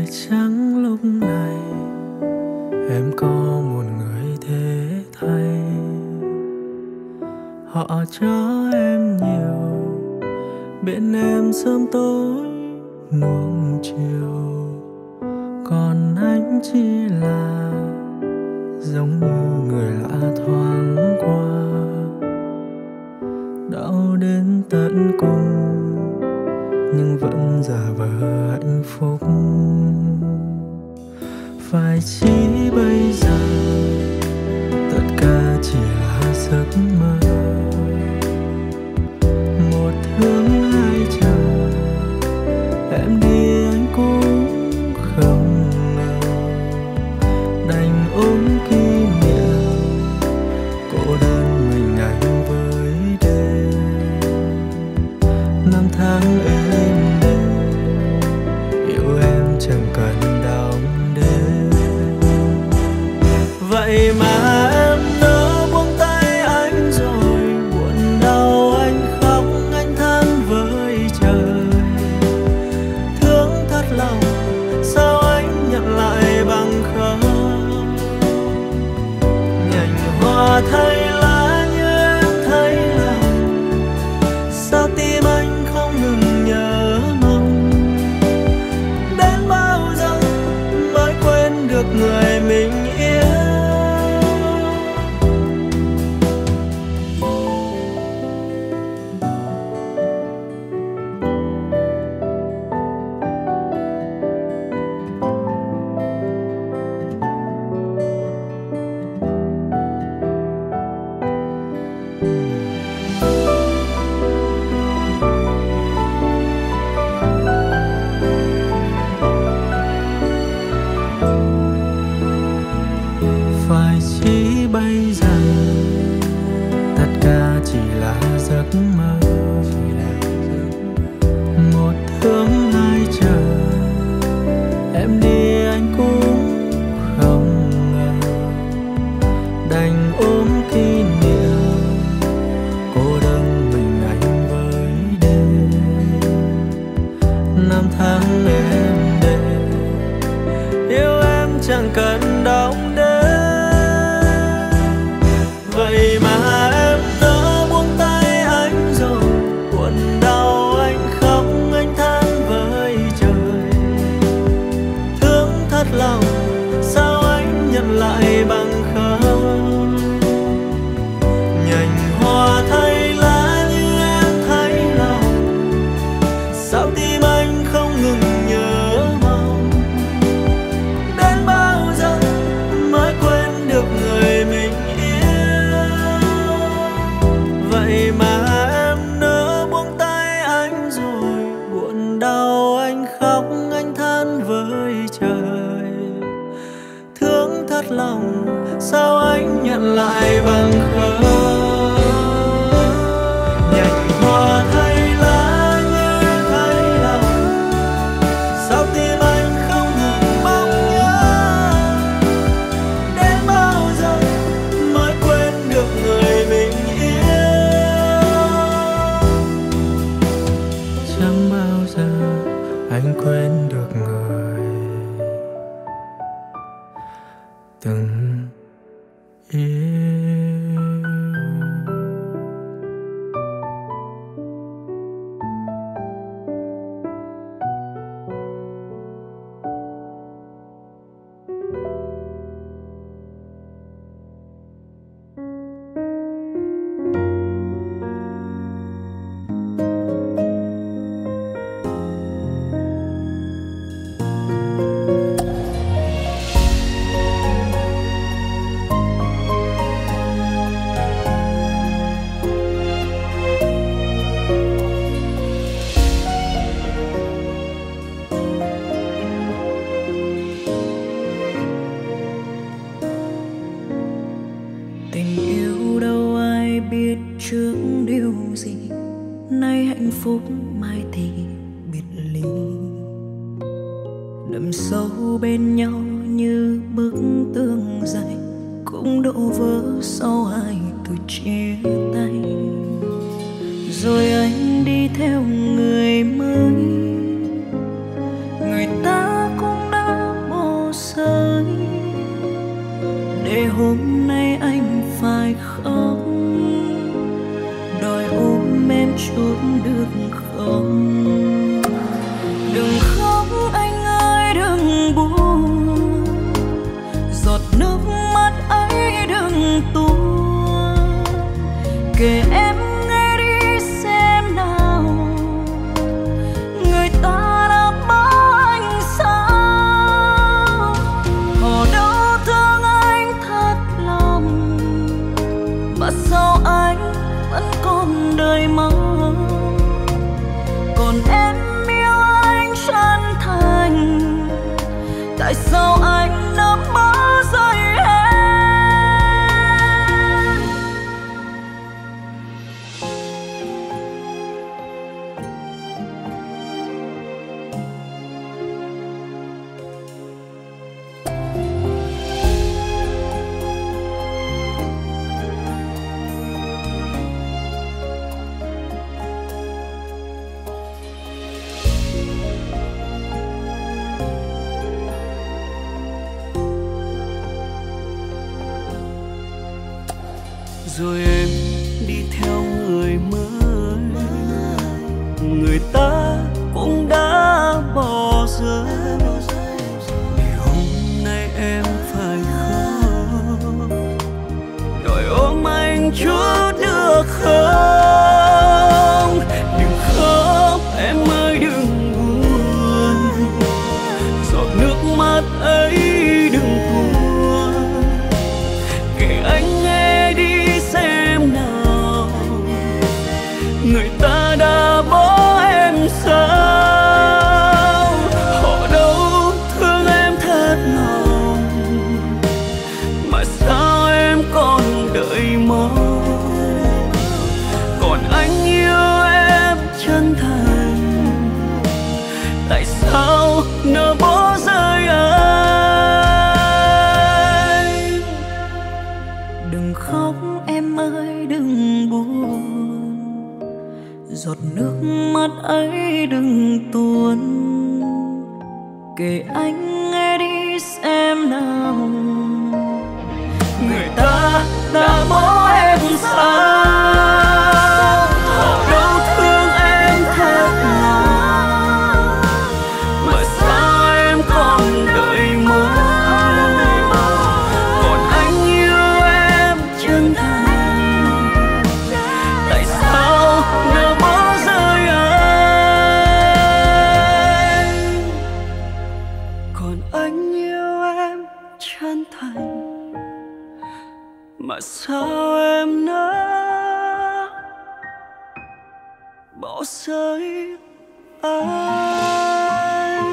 chăng lúc này em có một người thế thay, họ cho em nhiều, bên em sớm tối nuông chiều, còn anh chỉ là giống như người lạ thoáng qua, đau đến tận cùng nhưng vẫn giả vờ hạnh phúc. Phải chỉ bây giờ tất cả chỉ là giấc mơ, một thương hai chờ, em đi anh cũng không ngờ, đành ôm kỷ niệm cô đơn mình anh với đêm. Năm tháng êm đềm yêu em chẳng cần đong đếm, vậy mà em nỡ buông tay anh rồi, buồn đau anh khóc anh than với trời. Thương thật lòng sao anh nhận lại bằng không, nhành hoa thay lá như em thấy lòng, sao tim anh không ngừng nhớ mong. Đến bao giờ mới quên được người mình yêu. Phải chỉ bây giờ tất cả chỉ là giấc mơ, một thương hai chờ, em đi anh cũng không ngờ, đành ôm kỷ niệm cô đơn mình anh với đêm. Năm tháng êm đềm yêu em chẳng cần đong đếm, vậy mà em nỡ buông tay anh rồi, buồn đau anh khóc anh than với trời. Thương thật lòng sao anh nhận lại bằng không, nhành hoa thay lá như em thấy lòng, sao tim anh không ngừng nhớ mong. Đến bao giờ mới quên được người mình yêu, vậy mà em nỡ buông tay anh rồi, buồn đau anh khóc anh than với trời. Thương thật lòng sao anh nhận lại bằng không, nhành hoa thay lá như thấy lòng, sao tim anh không ngừng mong nhớ. Đến bao giờ mới quên được người mình yêu, chẳng bao giờ anh quên được người từng yêu. Tình yêu đâu ai biết trước điều gì, nay hạnh phúc mai thì biệt ly, đậm sâu bên nhau như bức tường dày, cũng đổ vỡ sau hai từ chia tay. Rồi anh đi theo người mới, người ta cũng đã tại sao anh nỡ bỏ rơi em. Rồi em đi theo người mới, người ta cũng đã bỏ rơi. Vì hôm nay em phải khóc, đòi ôm anh chút được không? Đừng khóc em ơi, đừng buồn, giọt nước mắt ấy đừng tuôn. Kể anh nghe đi xem nào, người ta đã bỏ em sao? Họ đâu thương em thật lòng, mà sao em còn đợi mong? Còn anh yêu em chân thành, tại sao nỡ bỏ rơi anh? Đừng khóc em ơi, đừng buồn, giọt nước mắt ấy đừng tuôn. Kể anh nghe đi xem nào, Người ta đã bỏ em sao? Họ đâu thương em thật lòng, mà sao em còn đợi mong? Còn anh yêu em chân thành, tại sao nỡ bỏ rơi anh? Còn anh yêu em chân thành, mà sao em nỡ bỏ rơi anh?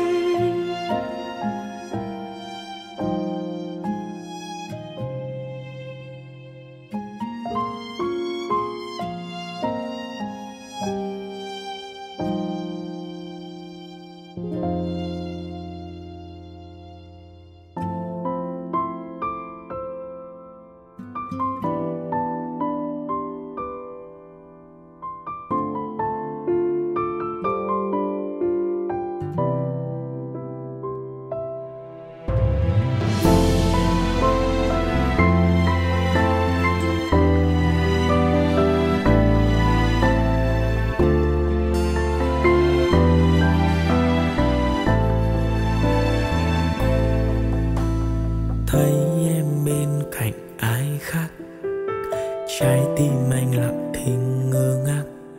Thấy em bên cạnh ai khác, trái tim anh lặng thinh ngơ ngác.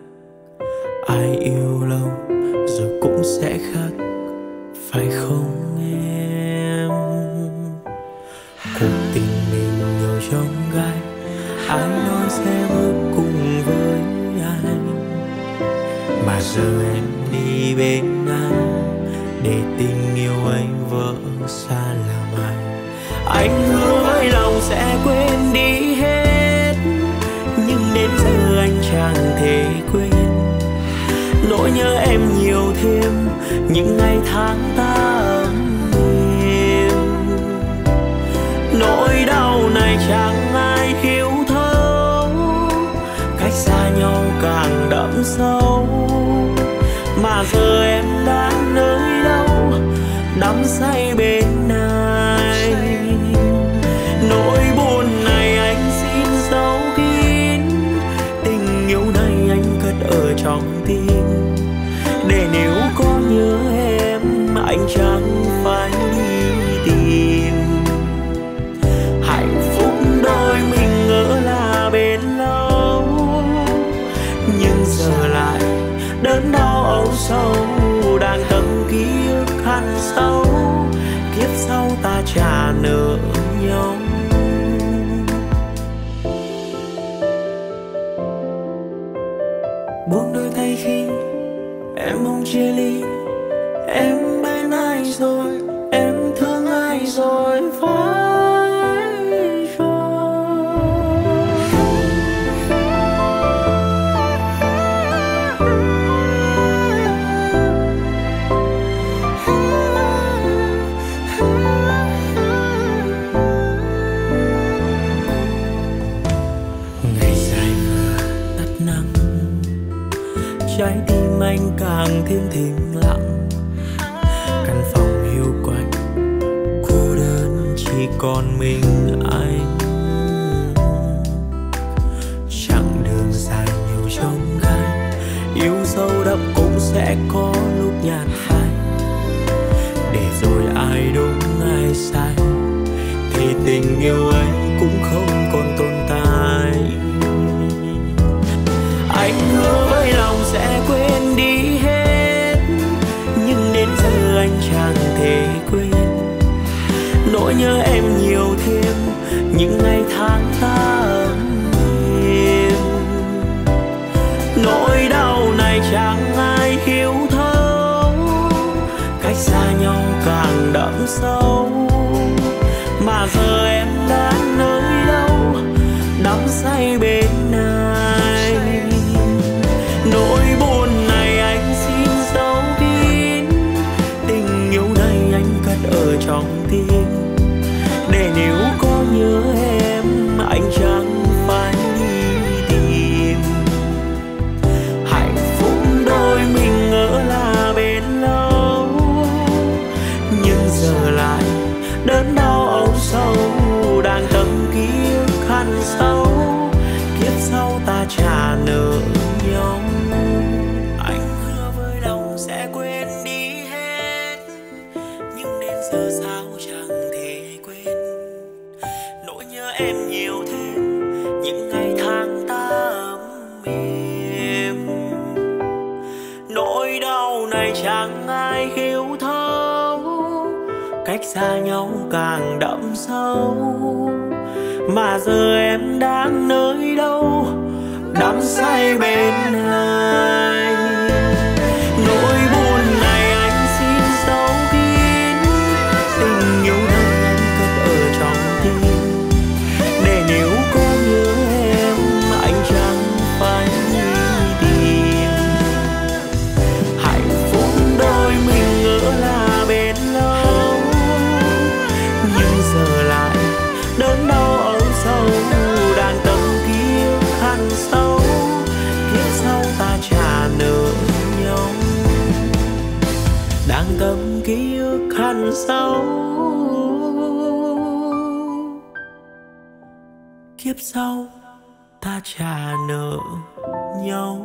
Ai yêu lâu rồi cũng sẽ khác, phải không em? Cuộc tình mình nhiều chông gai, ai nói sẽ bước cùng với anh, mà giờ em đi bên anh để tình yêu anh vỡ xa làm ai. Anh hứa với lòng sẽ quên đi hết, nhưng đến giờ anh chẳng thể quên. Nỗi nhớ em nhiều thêm những ngày tháng ta ấm êm. Nỗi đau này chẳng ai hiểu thấu, cách xa nhau càng đậm sâu. Mà giờ em đang nơi đâu, đắm say bên ai? Nỗi buồn này anh xin giấu kín, tình yêu này anh cất ở trong tim, để nếu có nhớ em anh chẳng phải đi tìm. Hạnh phúc đôi mình ngỡ là bền lâu, nhưng giờ lại đớn đau âu sâu, đang tầng ký ức hằn sâu. Kiếp sau ta trả nợ nhau. Buông đôi tay khi em mong chia ly. Em bên ai rồi, em thương căn phòng hiu quạnh cô đơn chỉ còn mình anh. Chặng đường dài nhiều chông gai, yêu sâu đậm cũng sẽ có lúc nhạt phai. Để rồi ai đúng ai sai thì tình yêu ấy cũng không còn tồn tại. Anh hứa với lòng sẽ quên đi hết, nhưng đến giờ anh chẳng thể quên. Nỗi nhớ em nhiều thêm những ngày tháng ta ấm êm. Nỗi đau này chẳng ai hiểu thấu, cách xa nhau càng đậm sâu. Mà giờ em đã nơi đâu, đắm say bên ai. Nỗi buồn này anh xin giấu kín, tình yêu này anh cất ở trong tim. Để nếu có nhớ em, anh chẳng phải đi tìm. Hạnh phúc đôi mình ngỡ là bền lâu, nhưng giờ lại đớn đau âu sâu. Đang tâm ký ức hằn sâu, kiếp sau ta trả nợ nhau. Anh hứa với lòng sẽ quên đi hết, nhưng đến giờ sao chẳng thể quên. Nỗi nhớ em nhiều thêm những ngày tháng ta ấm êm. Nỗi đau này chẳng ai hiểu thấu, cách xa nhau càng đậm sâu. Mà giờ em đang nơi đâu, đắm say bên ai. Nỗi buồn này anh xin giấu kín, tình yêu này anh cất ở trong tim. Để nếu có nhớ em, anh chẳng phải đi tìm. Hạnh phúc đôi mình ngỡ là bền lâu, nhưng giờ lại đớn đau âu sâu. Đàn tâm ký ức hằn sâu, kiếp sau ta trả nợ nhau. Đang tâm ký ức hằn sâu, kiếp sau ta trả nợ nhau.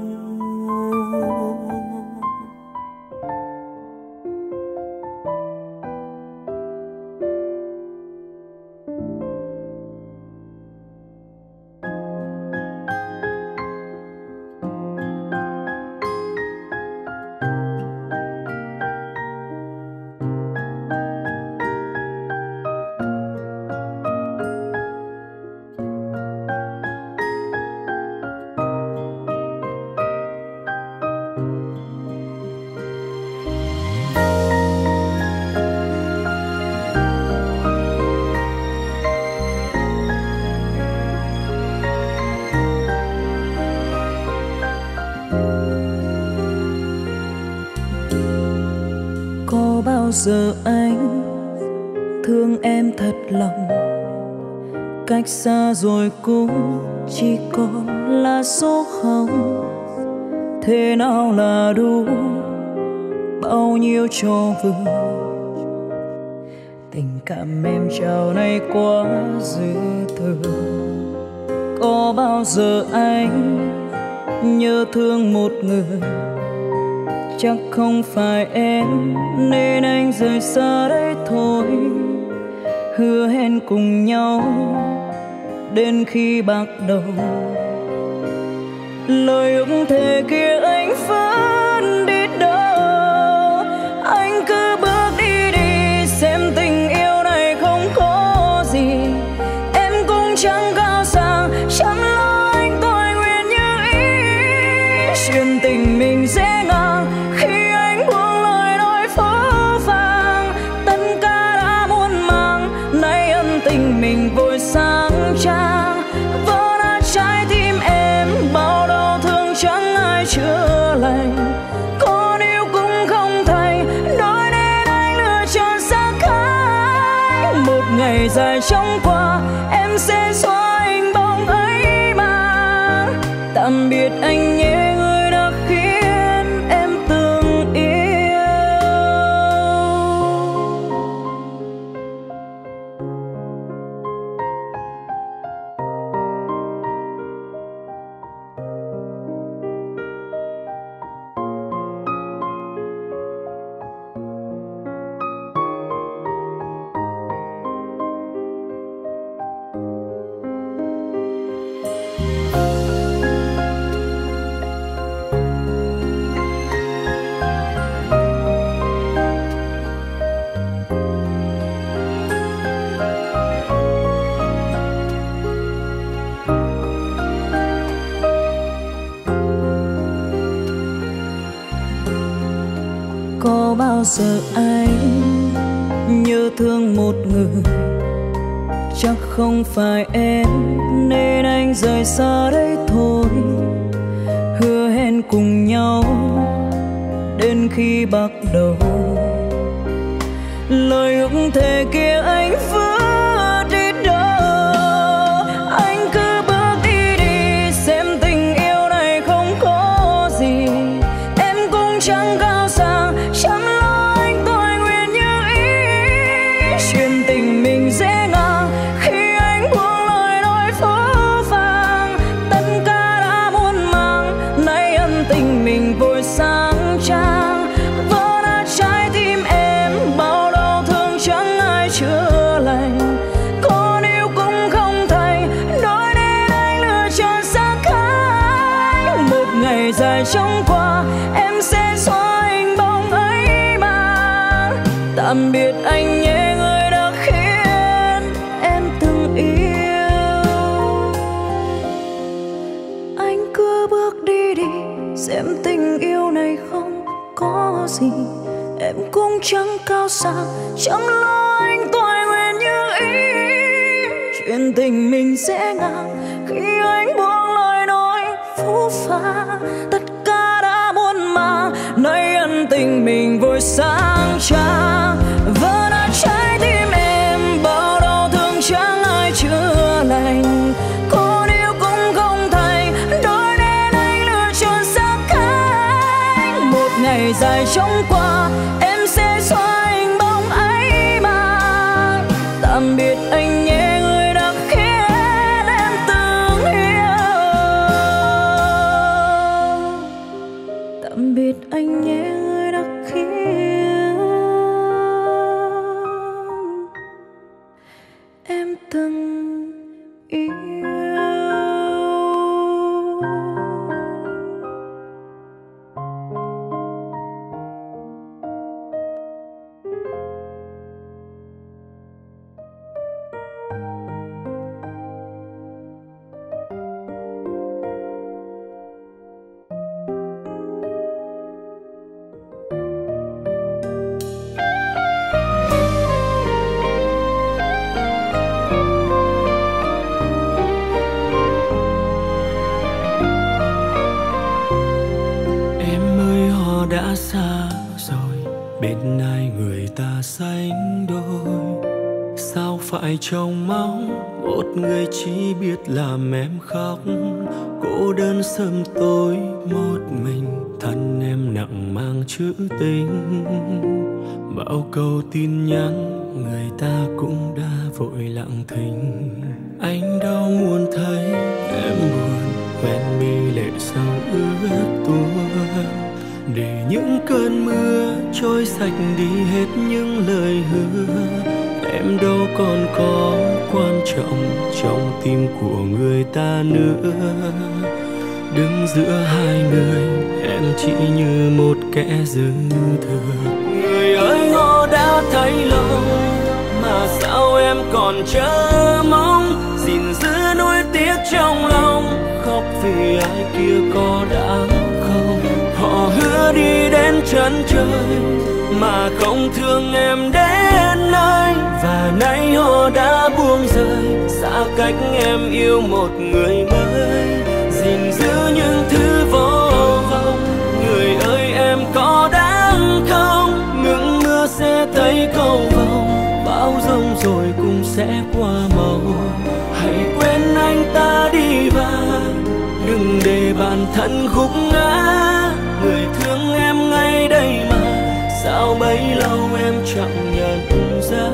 Có bao giờ anh thương em thật lòng, cách xa rồi cũng chỉ còn là số hồng. Thế nào là đủ, bao nhiêu cho vừa. Tình cảm em trao này quá dư thừa. Có bao giờ anh nhớ thương một người, chắc không phải em nên anh rời xa đây thôi. Hứa hẹn cùng nhau đến khi bạc đầu, lời ước thề kia anh vẫn biết đâu. Anh cứ bước đi đi, xem tình yêu này không có gì. Em cũng chẳng cao sang, chẳng lo anh tôi nguyện như ý. Chuyện tình mình dễ ngang khi anh buông lời nói phớ phàng. Tất cả đã muôn màng, nay ân tình mình vội sáng trang. Vỡ nát trái tim em, bao đau thương chẳng ai chữa lành. Còn yêu cũng không thành, nói nên anh lựa chọn xa cách. Một ngày dài chóng qua, em sẽ xóa hình bóng ấy mà. Tạm biệt anh nhé, người đã khiến em thương yêu. có bao giờ anh nhớ thương một người, chắc không phải em nên anh rời xa đây thôi. Hứa hẹn cùng nhau đến khi bắt đầu, lời ước thề kia anh vỡ đi đâu. Anh cứ bước đi đi, xem tình yêu này không có gì. Em cũng chẳng cao sang, chẳng lo anh tôi nguyện như ý. Chuyện tình mình dễ ngang khi anh buông lời nói phũ phàng. Tất cả đã muôn màng, nay ân tình mình vội sáng trang. Vỡ nát trái tim em, bao đau thương chẳng ai chữa lành. Còn yêu cũng không thành, nói nên anh lựa chọn xa cách. Một ngày dài trôi qua, em sẽ xóa hình bóng ấy mà. Tạm biệt anh nhé, người đã khiến em từng yêu. Anh cứ bước đi đi, xem tình yêu này không có gì. Em cũng chẳng cao sang, chẳng lo anh tôi nguyện như ý. Chuyện tình mình sẽ ngang khi anh buông lời nói phũ phàng. Tất cả đã muôn màng, nay ân tình mình vội sáng trang. Vỡ nát trái tim em, bao đau thương chẳng ai chữa lành. Còn yêu cũng không thành, nói nên anh lựa chọn xa cách. Một ngày dài trôi qua, em sẽ xóa hình bóng ấy mà. Tạm biệt anh nhé, người đã khiến em từng yêu. Tạm biệt anh nhé, người đã khiến em từng yêu. Đã xa rồi, bên ai người ta sánh đôi. Sao phải trông mong một người chỉ biết làm em khóc. Cô đơn sớm tối một mình, thân em nặng mang chữ tình. Bao câu tin nhắn người ta cũng đã vội lặng thinh. Anh đâu muốn thấy em buồn, quen mi lệ sau ướt tuôn. Để những cơn mưa trôi sạch đi hết những lời hứa. Em đâu còn có quan trọng trong tim của người ta nữa. Đứng giữa hai người, em chỉ như một kẻ dư thừa. Người ơi, họ đã thấy lâu mà sao em còn chờ mong. Gìn giữ nỗi tiếc trong lòng, khóc vì ai kia có đáng không. Họ hứa đi đến chân trời mà không thương em đến nơi. Và nay họ đã buông rơi, xa cách em yêu một người mới. Gìn giữ những thứ vô vọng, người ơi em có đáng không. Ngừng mưa sẽ thấy cầu vồng, bão giông rồi cũng sẽ qua màu. Hãy quên anh ta đi và đừng để bản thân khúc ngã. Người thương em ngay đây mà, sao bấy lâu em chẳng nhận ra.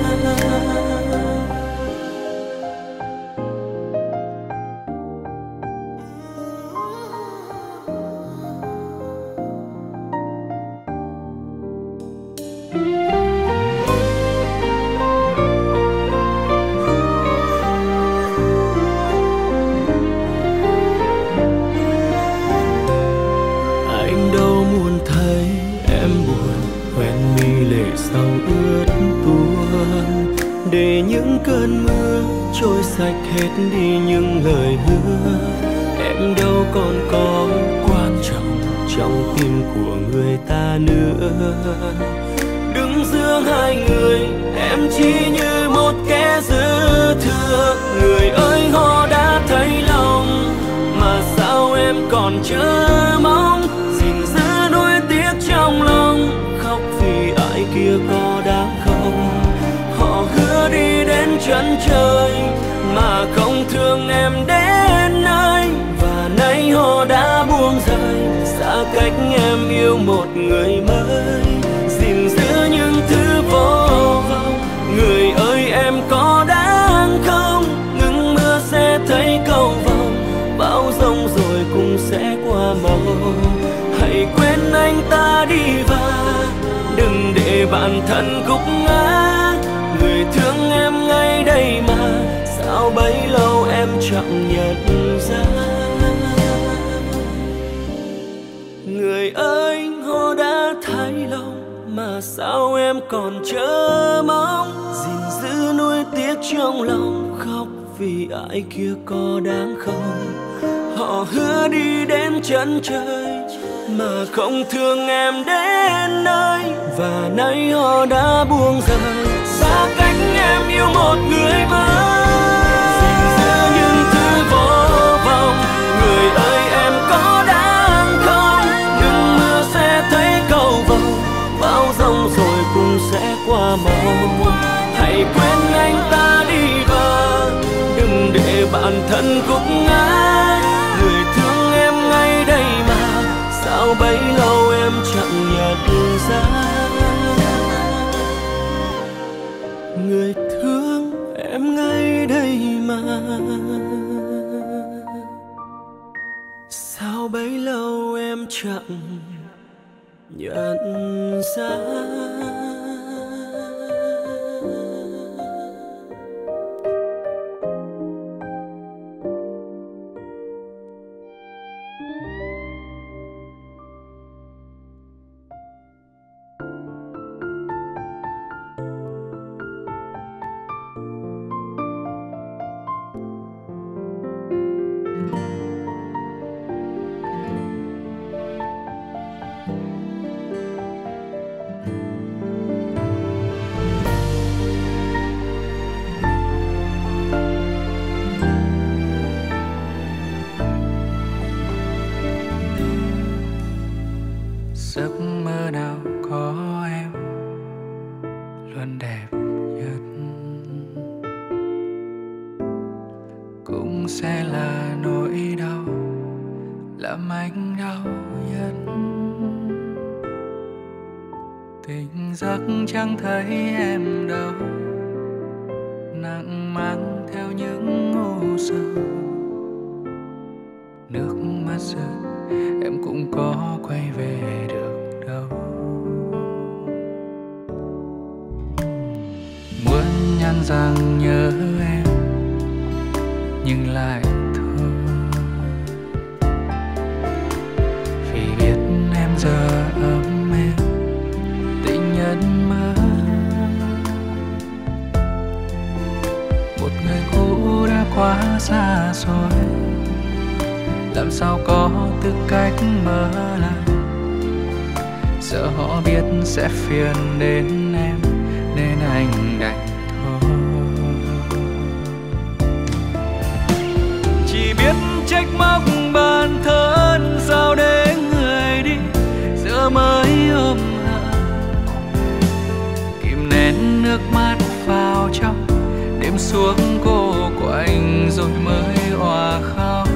Để những cơn mưa trôi sạch hết đi những lời hứa. Em đâu còn có quan trọng trong tim của người ta nữa. Đứng giữa hai người em chỉ như một kẻ dư thừa. Người ơi họ đã thấy lòng mà sao em còn chờ mong, gìn giữ nuối tiếc trong lòng, khóc vì ai kia có đáng không. Họ hứa đi đến chân trời mà không thương em đến nơi, và nay họ đã buông rời xa cách em yêu một người mới, gìn giữ những thứ vô vọng. Người ơi em có đáng không, ngừng mưa sẽ thấy cầu vồng, bão giông rồi cũng sẽ qua màu. Hãy quên anh ta đi và đừng để bản thân gục ngã. Người thương em ngay đây mà sao bấy lâu em chẳng nhận ra. Người ơi họ đã thấy lòng mà sao em còn chờ mong, gìn giữ nuối tiếc trong lòng, khóc vì ai kia có đáng không. Họ hứa đi đến chân trời mà không thương em đến nơi, và nay họ đã buông rời xa cách em yêu một người mới, gìn giữ những thứ vô vọng. Người ơi em có đáng không, đừng mưa sẽ thấy cầu vồng, bão giông rồi cũng sẽ qua màu. Hãy quên anh ta đi và đừng để bản thân gục ngã. Người thương em ngay đây mà sao bấy lâu em chẳng nhận ra. Người thương em ngay đây mà sao bấy lâu em chẳng nhận ra. Giấc mơ nào có em luôn đẹp nhất, cũng sẽ là nỗi đau làm anh đau nhất. Tỉnh giấc chẳng thấy em đâu, nặng mang theo những u sầu. Nước mắt rơi em cũng có quay về được đâu. Muốn nhắn rằng nhớ em nhưng lại thôi, vì biết em giờ ấm êm tình nhân mơ. Một người cũ đã quá xa rồi, làm sao có tư cách mở lại. Sợ họ biết sẽ phiền đến em nên anh đành thôi. Chỉ biết trách móc bản thân, sao để người đi giờ mới ôm hận. Kìm nén nước mắt vào trong, đêm xuống cô quạnh rồi mới òa khóc.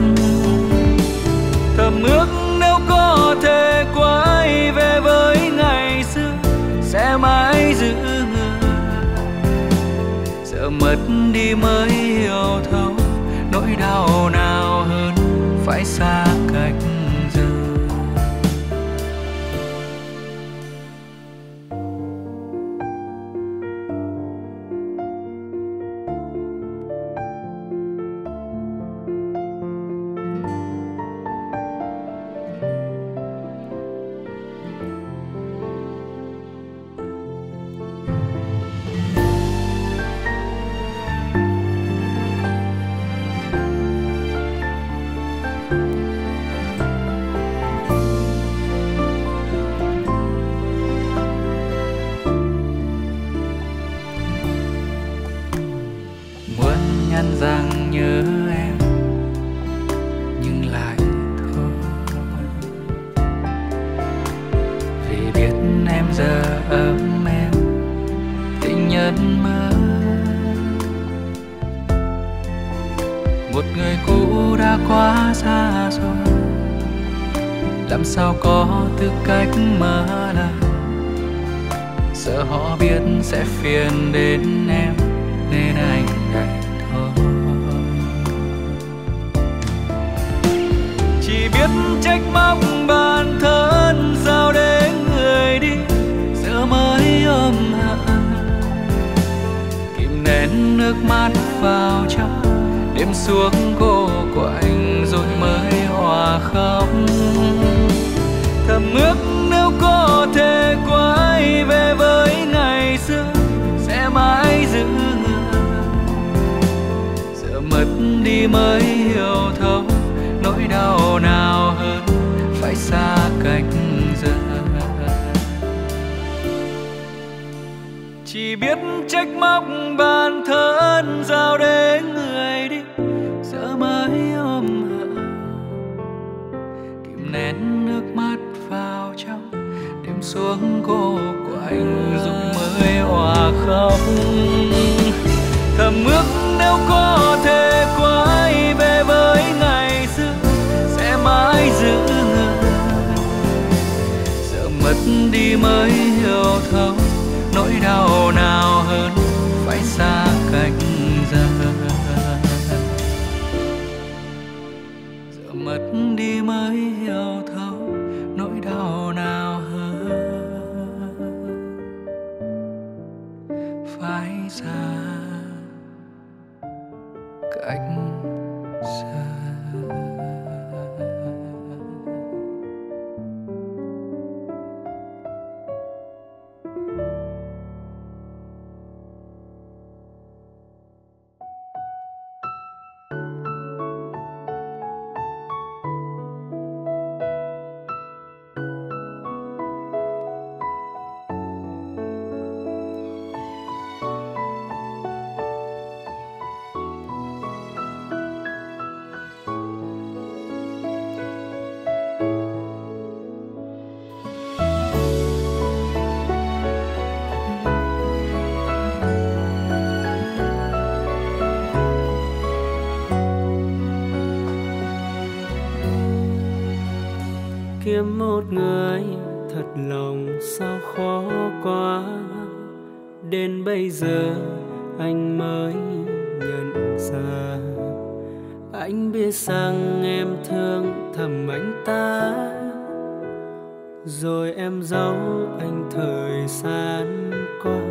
Thầm ước nếu có thể quay về với ngày xưa sẽ mãi giữ người. Giờ mất đi mới hiểu thấu nỗi đau nào hơn phải xa cách giờ. lần mơ. Một người cũ đã quá xa rồi, làm sao có tư cách mở lời. Sợ họ biết sẽ phiền đến em nên anh đành thôi. Chỉ biết trách móc bản thân, sao để người đi giờ mới ôm hận. Kìm nén nước mắt vào trong, đêm xuống cô quạnh rồi mới hòa khóc. Thầm ước nếu có thể quay về với ngày xưa sẽ mãi giữ người. Giờ mất đi mới hiểu thấu nỗi đau nào hơn phải xa cách giờ. Chỉ biết trách móc bản thân, sao để người đi giờ mới ôm hận. Kìm nén nước mắt vào trong, đêm xuống cô quạnh rồi mới hòa khóc. Thầm ước nếu có thể quay về với ngày xưa sẽ mãi giữ người. Giờ mất đi mới hiểu thấu nỗi đau nào hơn phải xa cách giờ. Giờ mất đi mới hiểu thấu nỗi đau nào hơn phải xa cách giờ. Kiếm một người thật lòng sao khó quá, đến bây giờ anh mới nhận ra. Anh biết rằng em thương thầm anh ta, rồi em giấu anh thời gian qua.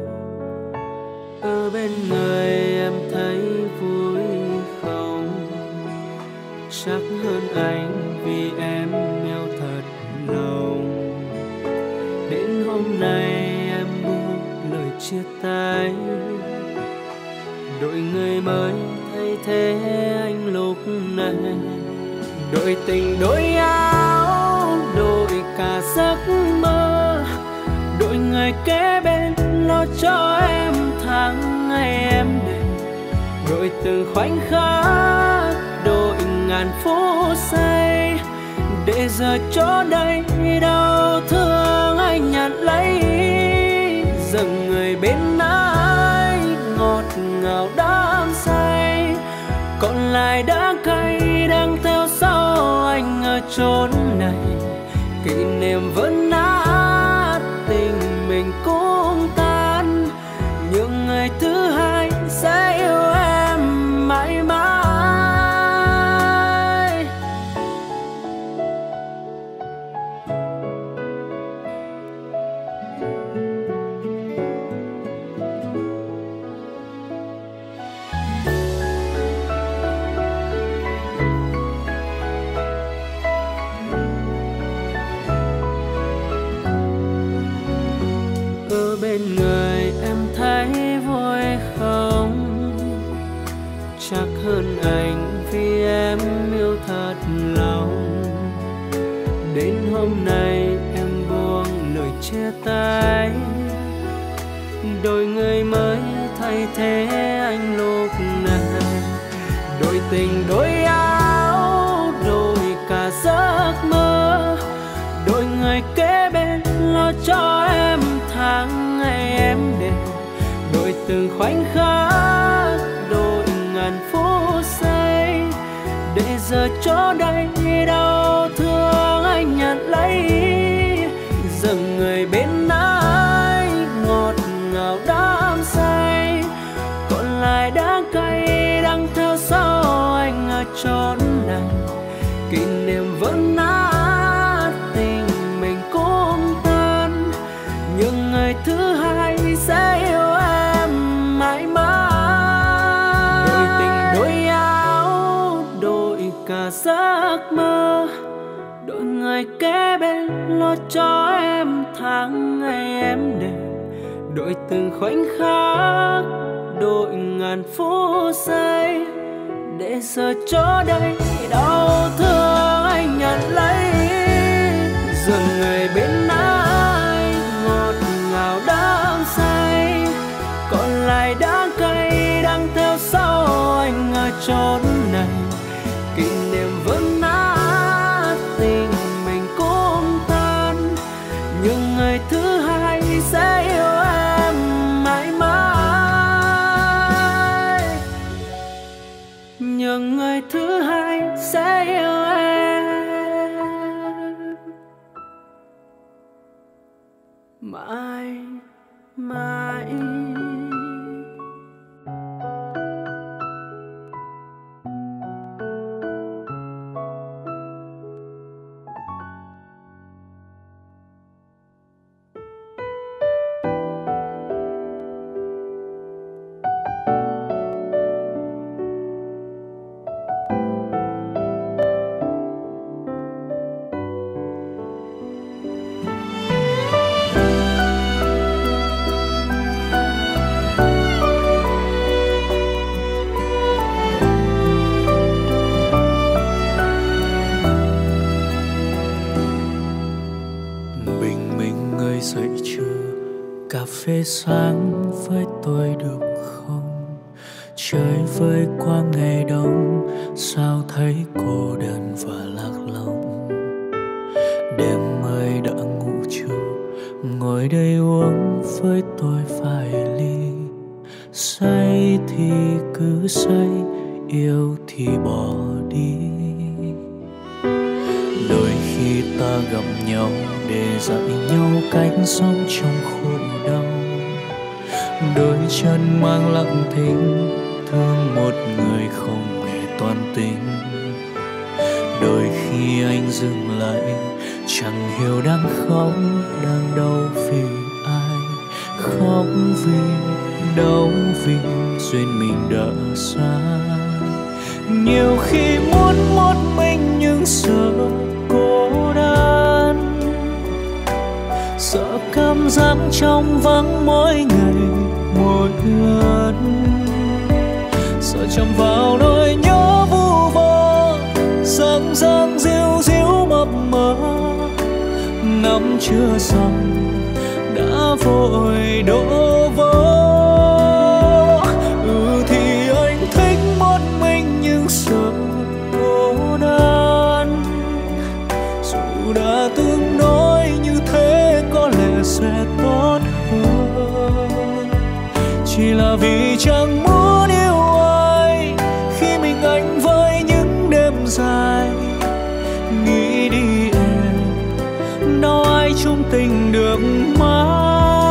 Ở bên người em thấy vui không? Chắc hơn anh vì em yêu thật lòng. Đến hôm nay em buông lời chia tay, đổi người mới thay thế anh lúc này. Đổi tình đổi áo, đổi cả giấc mơ, đổi người kế bên lo cho em tháng ngày em đêm. Đổi từng khoảnh khắc, đổi ngàn phút giây, để giờ chỗ đây đau thương anh nhận lấy. Dần người bên anh ngọt ngào đắm say, còn lại đắng cay đang theo sau anh ở chốn này. Kỷ niệm vẫn nát, tình mình cũng tan, nhưng người thứ hai sẽ yêu em mãi mãi. Bên người em thấy vui không? Chắc hơn anh vì em yêu thật lòng. Đến hôm nay em buông lời chia tay, đổi người mới thay thế anh lúc này. Đổi tình đổi áo, đổi cả giấc mơ, đổi người kế bên lo cho em tháng ngày em đều. từng khoảnh khắc, đổi ngàn phút giây, để giờ chỗ đây đau thương anh nhận lấy. Giờ người bên anh ngọt ngào đắm say, còn lại đắng cay đang theo sau anh ở chốn này. Kỷ niệm vỡ nát, tình mình cũng tan, nhưng ngày thứ hai sẽ yêu em mãi mãi. Đổi tình đổi áo, đổi cả giấc mơ, đổi người kế bên lo cho em tháng ngày em đêm. Đổi từng khoảnh khắc, đổi ngàn phút giây, để giờ chỗ đây đau thương anh nhận lấy. Giờ người bên anh ngọt ngào đắm say, còn lại đắng cay đang theo sau anh ở chốn này. Kỷ niệm vỡ nát, tình mình cũng tan, nhưng ngày thứ hai sẽ yêu em mãi mãi. Nhưng ngày thứ hai sẽ yêu em mãi mãi. Cà phê sáng với tôi được không? Trời vơi qua ngày đông, sao thấy cô đơn và lạc lõng. Đêm mai đã ngủ chưa, ngồi đây uống với tôi vài ly. Say thì cứ say, yêu thì bỏ đi. Đôi khi ta gặp nhau để dạy nhau cách sống trong khổ đau. Đôi chân mang lặng thinh, thương một người không hề toan tính. Đôi khi anh dừng lại, chẳng hiểu đang khóc, đang đau vì ai. Khóc vì đau vì duyên mình đã xa. Nhiều khi muốn một mình nhưng sợ cô đơn, sợ cảm giác trong vắng mỗi ngày một lần. Sợ chạm vào nỗi nhớ vu vơ, dang dang díu díu mập mờ. Năm chưa xong đã vội đổ vỡ. Thì anh thích một mình nhưng sợ cô đơn. Dù đã từng nói như thế có lẽ sẽ tốt hơn, chỉ là vì chẳng muốn yêu ai khi mình anh với những đêm dài. Nghĩ đi em, đâu ai chung tình được mãi.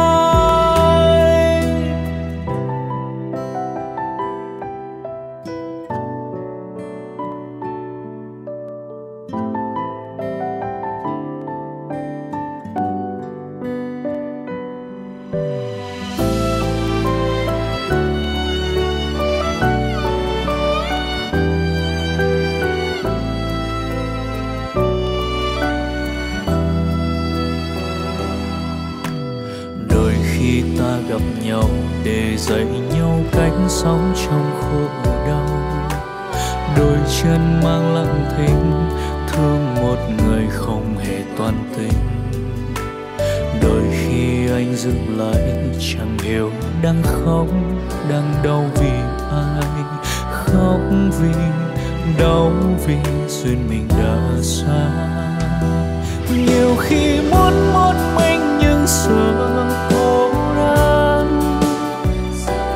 Gặp nhau để dạy nhau cách sống trong khổ đau. Đôi chân mang lặng thinh, thương một người không hề toan tính. Đôi khi anh dừng lại, chẳng hiểu đang khóc, đang đau vì ai. Khóc vì đau vì duyên mình đã xa. Nhiều khi muốn một mình nhưng sợ cô đơn,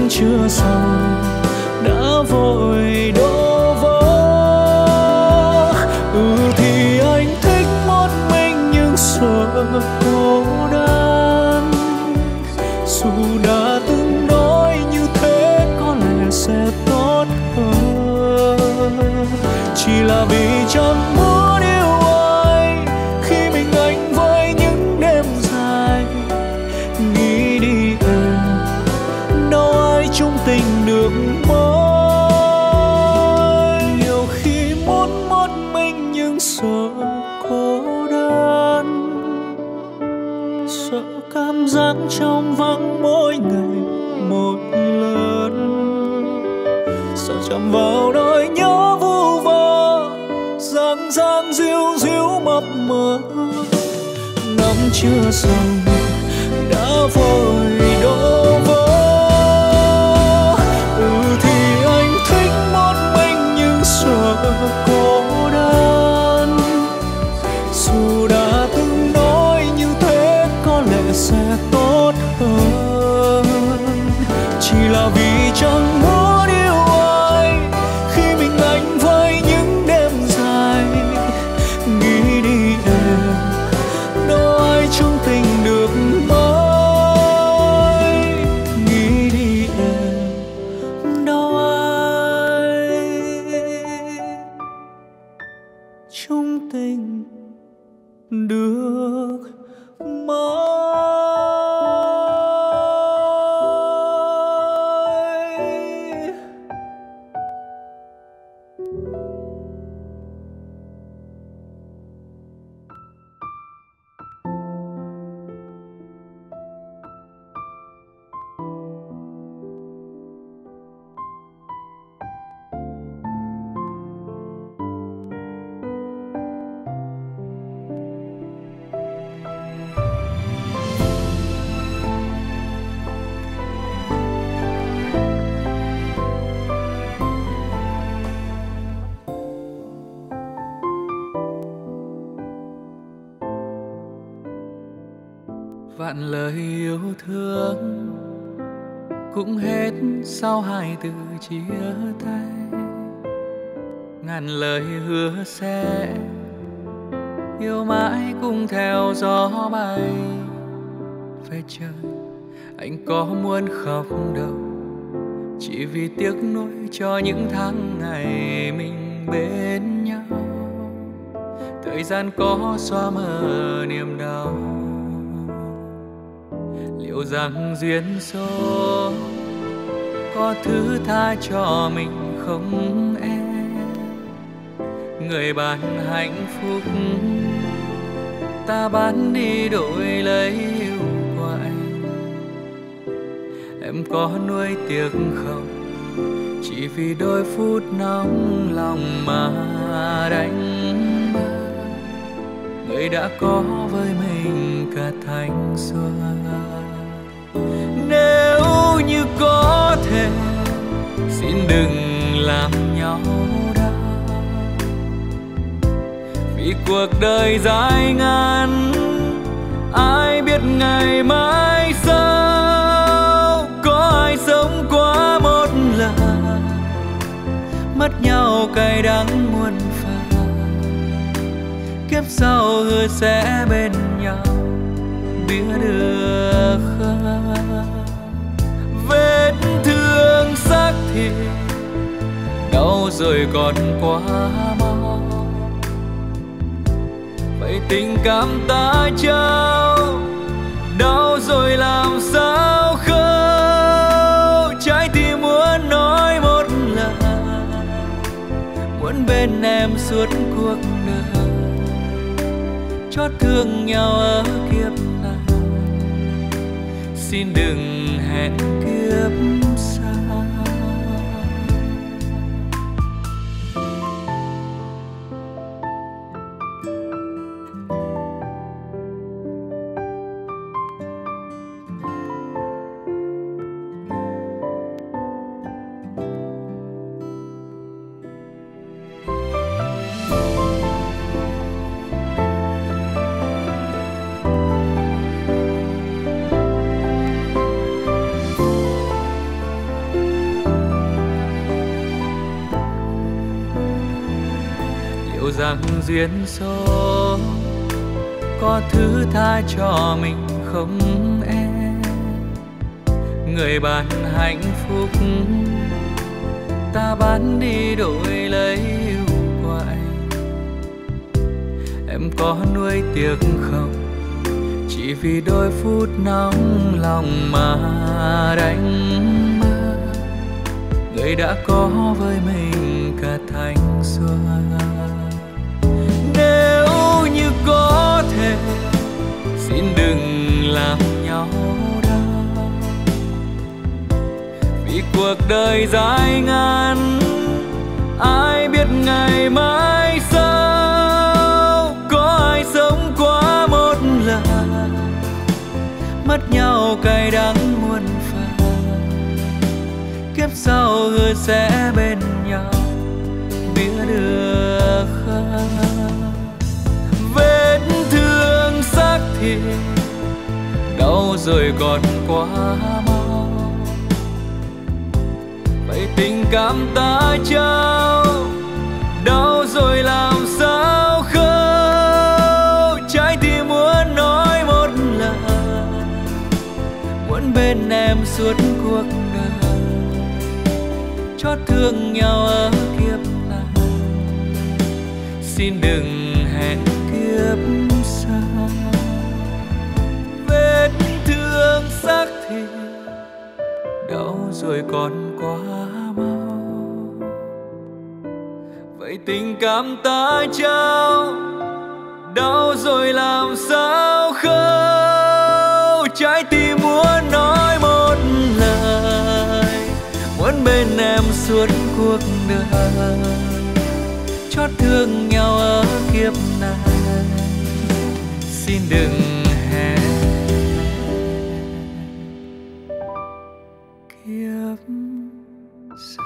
chưa xong đã vội đổ vỡ. Thì anh thích một mình nhưng sợ cô đơn. Dù đã từng nói như thế có lẽ sẽ tốt hơn, chỉ là vì chẳng muốn yêu ai khi mình anh với những đêm dài. Nghĩ đi em, đâu ai chung tình được mãi. Nhiều khi muốn một mình nhưng sợ cô đơn, sợ cảm giác trong vắng mỗi ngày một lần, sợ chạm vào nỗi nhớ vu vơ dang dang díu díu mập mờ. Năm chưa xong đã vội đổ vỡ. Thì anh thích một mình nhưng sợ cô đơn. Dù đã từng nói như thế có lẽ sẽ tốt hơn, chỉ là vì chẳng muốn yêu ai khi mình anh với những đêm dài. Nghĩ đi em, đâu ai chung tình được mãi. Nghĩ đi em, đâu ai chung tình được mãi. Vạn lời yêu thương cũng hết sau hai từ chia tay. Ngàn lời hứa sẽ yêu mãi cùng theo gió bay. Về trời anh có muốn khóc đâu, chỉ vì tiếc nuối cho những tháng ngày mình bên nhau. Thời gian có xóa mờ niềm đau, liệu rằng duyên số có thứ tha cho mình không em? Người ban hạnh phúc ta bán đi đổi lấy yêu của anh. Em có nuối tiếc không, chỉ vì đôi phút nóng lòng mà đánh mất người đã có với mình cả thanh xuân. Nếu như có thể xin đừng làm nhau đau, vì cuộc đời dài ngắn ai biết ngày mai sau. Có ai sống quá một lần, mất nhau cay đắng muôn phần. Kiếp sau hứa sẽ bên nhau, biết được không? Vết thương xác thịt đau rồi còn quá mau, vậy tình cảm ta trao đau rồi làm sao khâu. Trái tim muốn nói một lần, muốn bên em suốt cuộc đời, chót thương nhau ở kiếp này. Xin đừng hẹn kiếp sau. rằng duyên số có thứ tha cho mình không em. Người bán hạnh phúc ta bán đi đổi lấy yêu của anh. Em có nuối tiếc không, chỉ vì đôi phút nóng lòng mà đánh mất người đã có với mình cả thanh xuân. Nếu như có thể xin đừng làm nhau đau, vì cuộc đời dài ngắn ai biết ngày mai sau. Có ai sống quá một lần mất nhau cay đắng muôn phần, kiếp sau hứa sẽ bên nhau biết được không. Vết thương xác thịt đau rồi còn quá mau, vậy tình cảm ta trao đau rồi làm sao khâu. Trái tim muốn nói một lời, muốn bên em suốt cuộc đời, chót thương nhau ở kiếp này, xin đừng hẹn kiếp sau. Vết thương xác thịt đau rồi còn quá mau, vậy tình cảm ta trao đau rồi làm sao khâu. Trái tim muốn nói một lời, muốn bên em suốt cuộc đời, chót thương nhau ở kiếp này, xin đừng hẹn kiếp sau.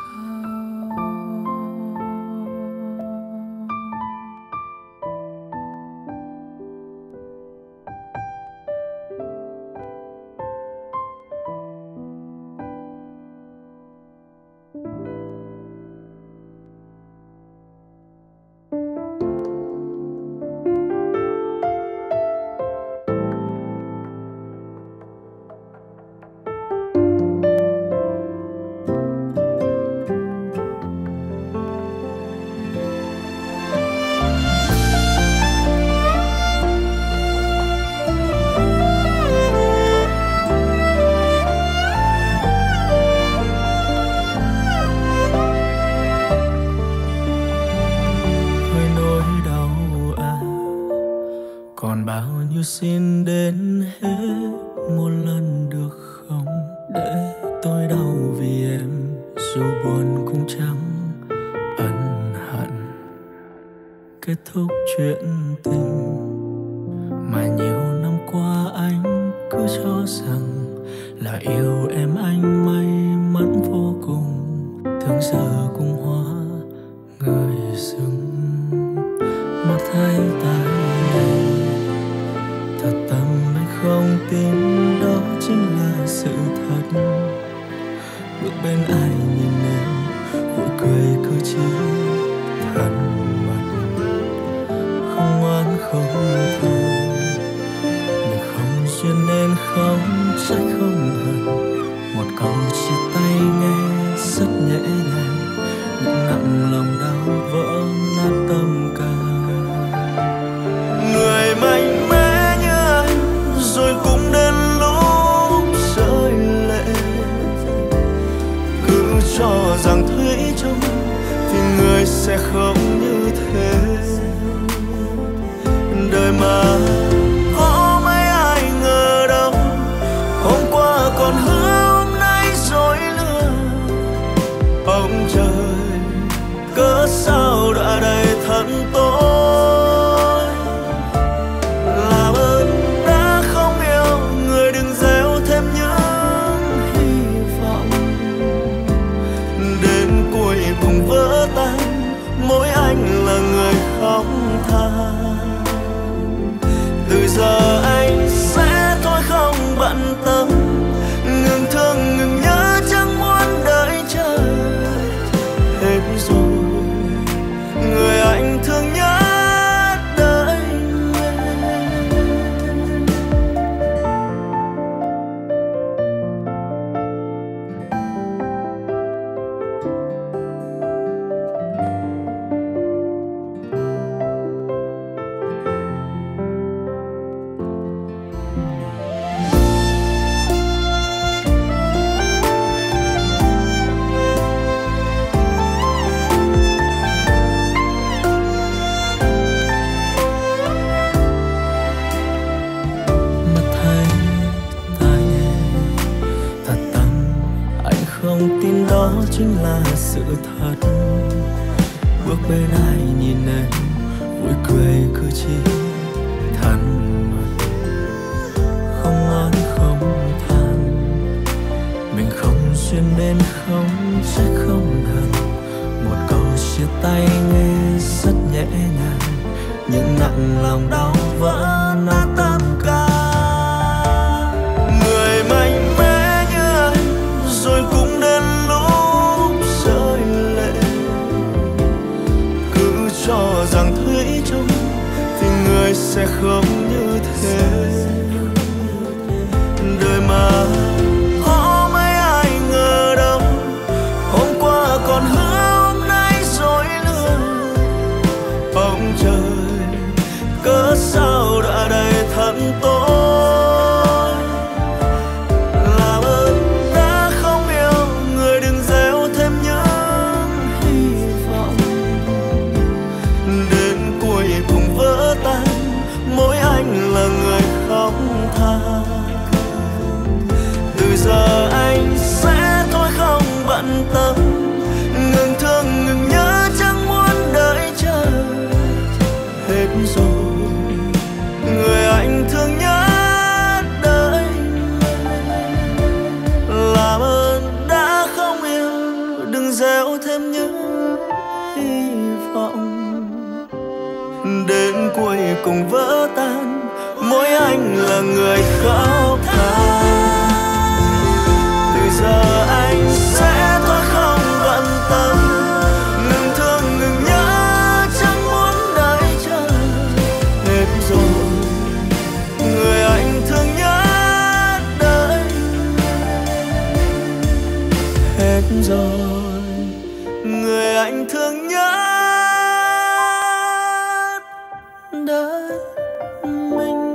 Còn bao nhiêu xin đến hết một lần được không, để tôi đau vì em dù buồn cũng chẳng ân hận. Kết thúc chuyện tình mà nhiều năm qua anh cứ cho rằng là yêu em, anh may mắn vô cùng. Thương giờ cũng hóa người dưng mà thay tay này. Thật tâm anh không tin đó chính là sự thật. Bước bên ai nhìn em vui cười cử chỉ thân mật, không oán không thù, mình không duyên nên không trách không hận. Một câu chia tay nghe rất nhẹ nhàng, nhưng nặng lòng đau vỡ nát tâm can. Người mạnh mẽ như anh rồi cũng đến lúc rơi lệ, cứ cho rằng thủy chung thì người sẽ không như thế. Đời mà có mấy ai ngờ đâu, hôm qua còn hứa hôm nay dối lừa. Ông trời cớ sao đã đầy thân tôi, làm ơn đã không yêu người đừng gieo thêm những hy vọng. Đến cuối cùng vỡ tan, mỗi anh là người khóc than. không tin đó chính là sự thật. Bước bên ai nhìn em vui cười cử chỉ thân mật, không oán không than, mình không duyên nên không trách không hận. Một câu chia tay nghe rất nhẹ nhàng, nhưng nặng lòng đau vỡ nát tất cả. Người mạnh mẽ như anh rồi cũng đến lúc rơi lệ, cứ cho rằng thủy chung thì người sẽ không như thế. Đời mà có mấy ai ngờ đâu, hôm qua còn hứa hôm nay dối lừa. Ông trời cớ sao đã đầy thân tôi, làm ơn đã không yêu người đừng gieo thêm những hy vọng. Đến cuối cùng vỡ tan, mỗi anh là người khóc than. Từ giờ anh sẽ thôi không bận tâm, ngừng thương ngừng nhớ chẳng muốn đợi chờ. Hết rồi người anh thương nhất đời, làm ơn đã không yêu đừng gieo thêm những hy vọng. Đến cuối cùng vỡ tan, mỗi anh là người khóc than. Từ giờ anh sẽ thôi không bận tâm, ngừng thương ngừng nhớ chẳng muốn đợi chờ. Hết rồi người anh thương nhất đời, hết rồi người anh thương nhất đời mình.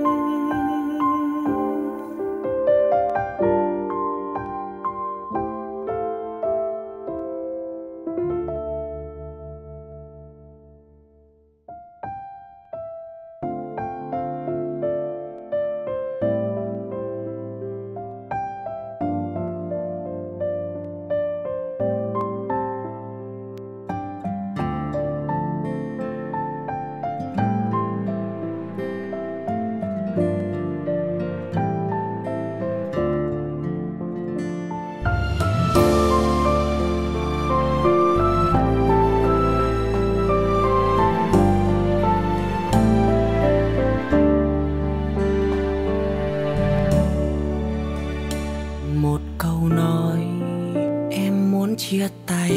Một câu nói em muốn chia tay,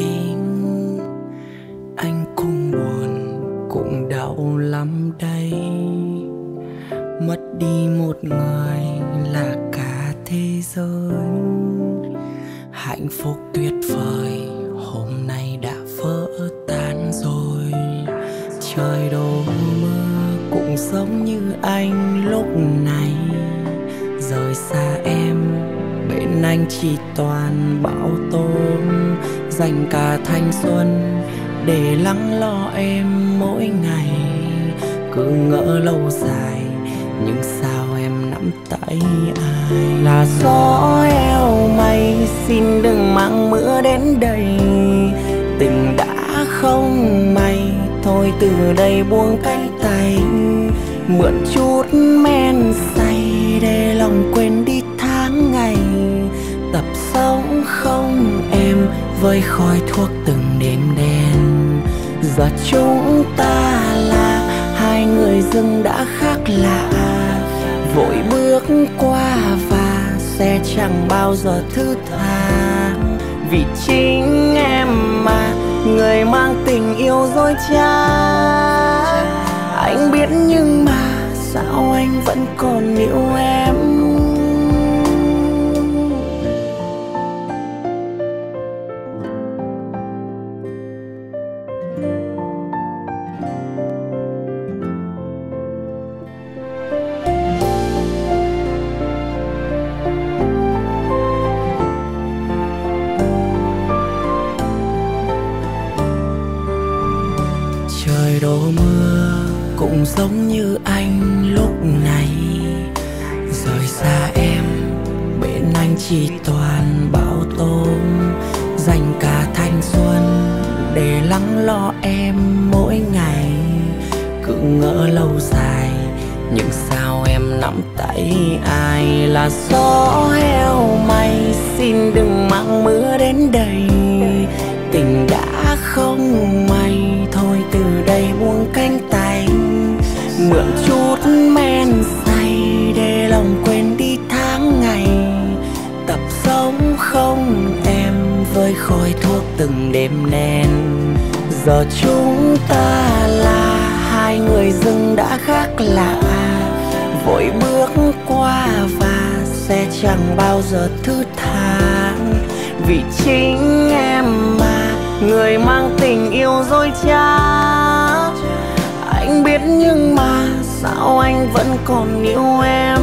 anh cũng buồn cũng đau lắm đây. Mất đi một người là cả thế giới, hạnh phúc tuyệt vời hôm nay đã vỡ tan rồi. Trời đổ mưa cũng giống như anh lúc này, rời xa em bên anh chỉ toàn bão tố. Dành cả thanh xuân để lắng lo em mỗi ngày, cứ ngỡ lâu dài nhưng sao em nắm tay ai. Là gió eo mây xin đừng mang mưa đến đây, tình đã không may thôi từ đây buông cánh tay. Mượn chút men say để lòng quên đi tháng ngày, tập sống không em với khói thuốc từng đêm đen. Giờ chúng ta là hai người dưng đã khác lạ, vội bước qua và sẽ chẳng bao giờ thứ tha. Vì chính em mà người mang tình yêu dối trá. Anh biết nhưng mà sao anh vẫn còn yêu em. Trời đổ mưa cũng giống như anh lúc này, rời xa em bên anh chỉ toàn bão tố. dành cả thanh xuân để lắng lo em mỗi ngày. Cứ ngỡ lâu dài nhưng sao em nắm tay ai là gió heo mây. Xin đừng mang mưa đến đây, tình đã không may thôi từ đây buông cánh tay. Mượn chút men say để lòng quên đi tháng ngày. Tập sống không em với khói thuốc từng đêm đen. Giờ chúng ta là hai người dưng đã khác lạ, vội bước qua và sẽ chẳng bao giờ thứ tha. Vì chính em mà người mang tình yêu dối trá. Anh biết nhưng mà sao anh vẫn còn yêu em.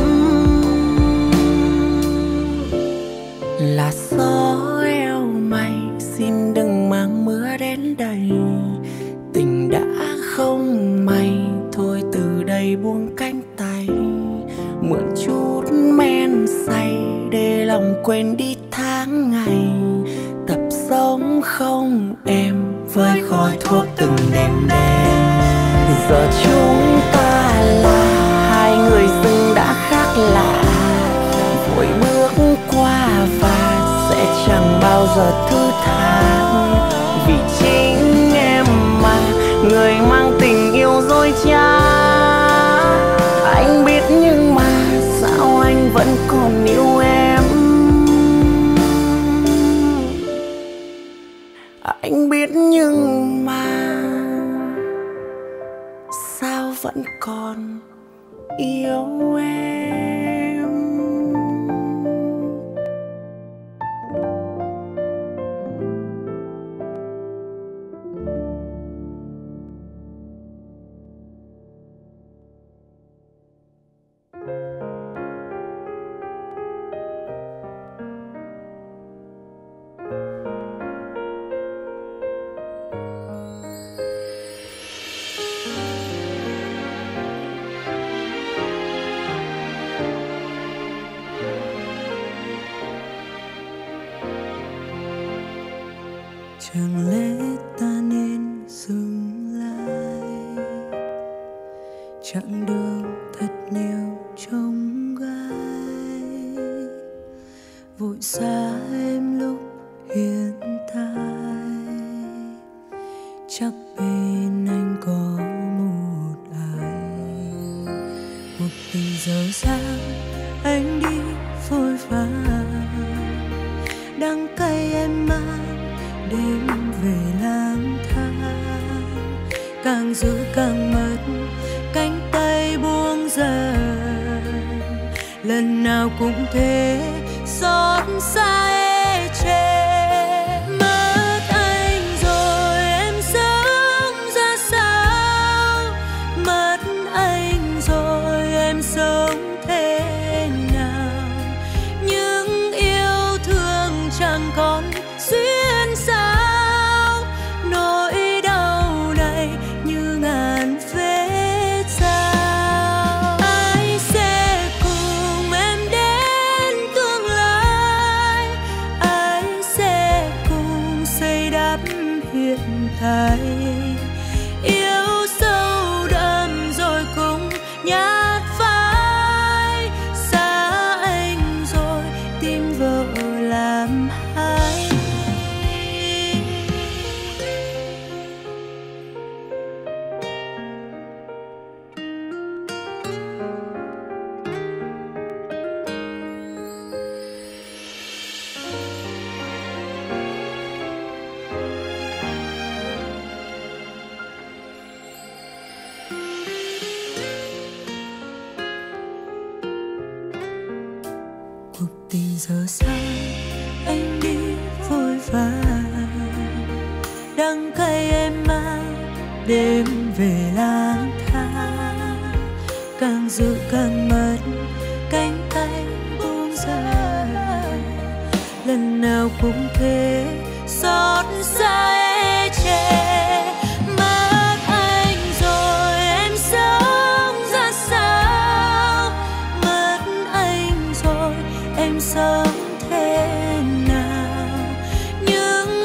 Là gió eo mây, xin đừng mang mưa đến đây. Tình đã không may thôi từ đây buông cánh tay. Mượn chút men say để lòng quên đi tháng ngày. Tập sống không em với khói thuốc từng đêm đen. Giờ chúng ta là hai người dưng đã khác lạ, vội bước qua và sẽ chẳng bao giờ thứ tha. Vì chính em mà người mang tình yêu dối trá. Anh biết nhưng mà sao anh vẫn còn yêu em. Anh biết nhưng mà sao vẫn còn yêu em. Chẳng lẽ ta nên dừng lại, chặng đường thật nhiều trông gai, vội xa em lúc hiện tại. Chắc bên anh có một ai, cuộc tình dở dang anh đi vội vã. Đắng cay em mang đêm về lang thang, càng giữ càng mất cánh tay buông dần. Lần nào cũng thế xót xa ê chề. Mất anh rồi em sống ra sao, mất anh rồi em sống thế nào. Những yêu thương chẳng còn duyên sao, nỗi đau này như ngàn vết dao. Ai sẽ cùng em đến tương lai, ai sẽ cùng xây đắp hiện tại. Yêu sâu đậm rồi cũng nhạt phai, xa anh rồi tìm vợ làm hai. Cuộc tình dở dang anh đi vội vã, đắng cay em mang đêm về lang thang. Càng giữ càng mất cánh tay buông dần. Lần nào cũng thế xót xa ê chề. Mất anh rồi em sống ra sao, mất anh rồi em sống thế nào. Những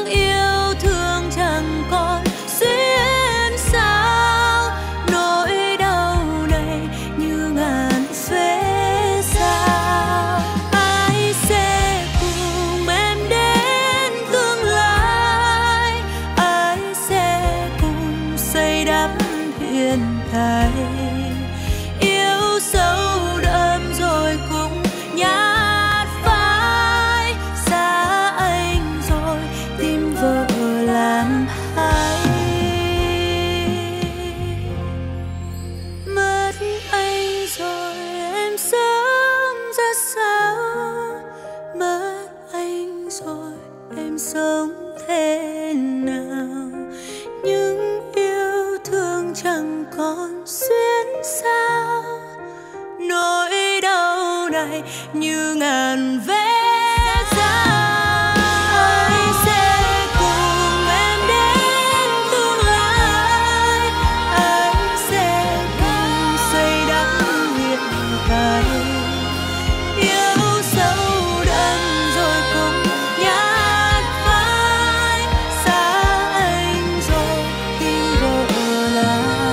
rồi em sống thế nào, nhưng yêu thương chẳng còn xuyên sao. Nỗi đau này như ngàn vết dao. Anh sẽ cùng em đến tương lai, anh sẽ cùng xây đắp hiện tại. Yêu sâu đậm rồi cùng nhát phai, xa anh rồi tim vỡ lại.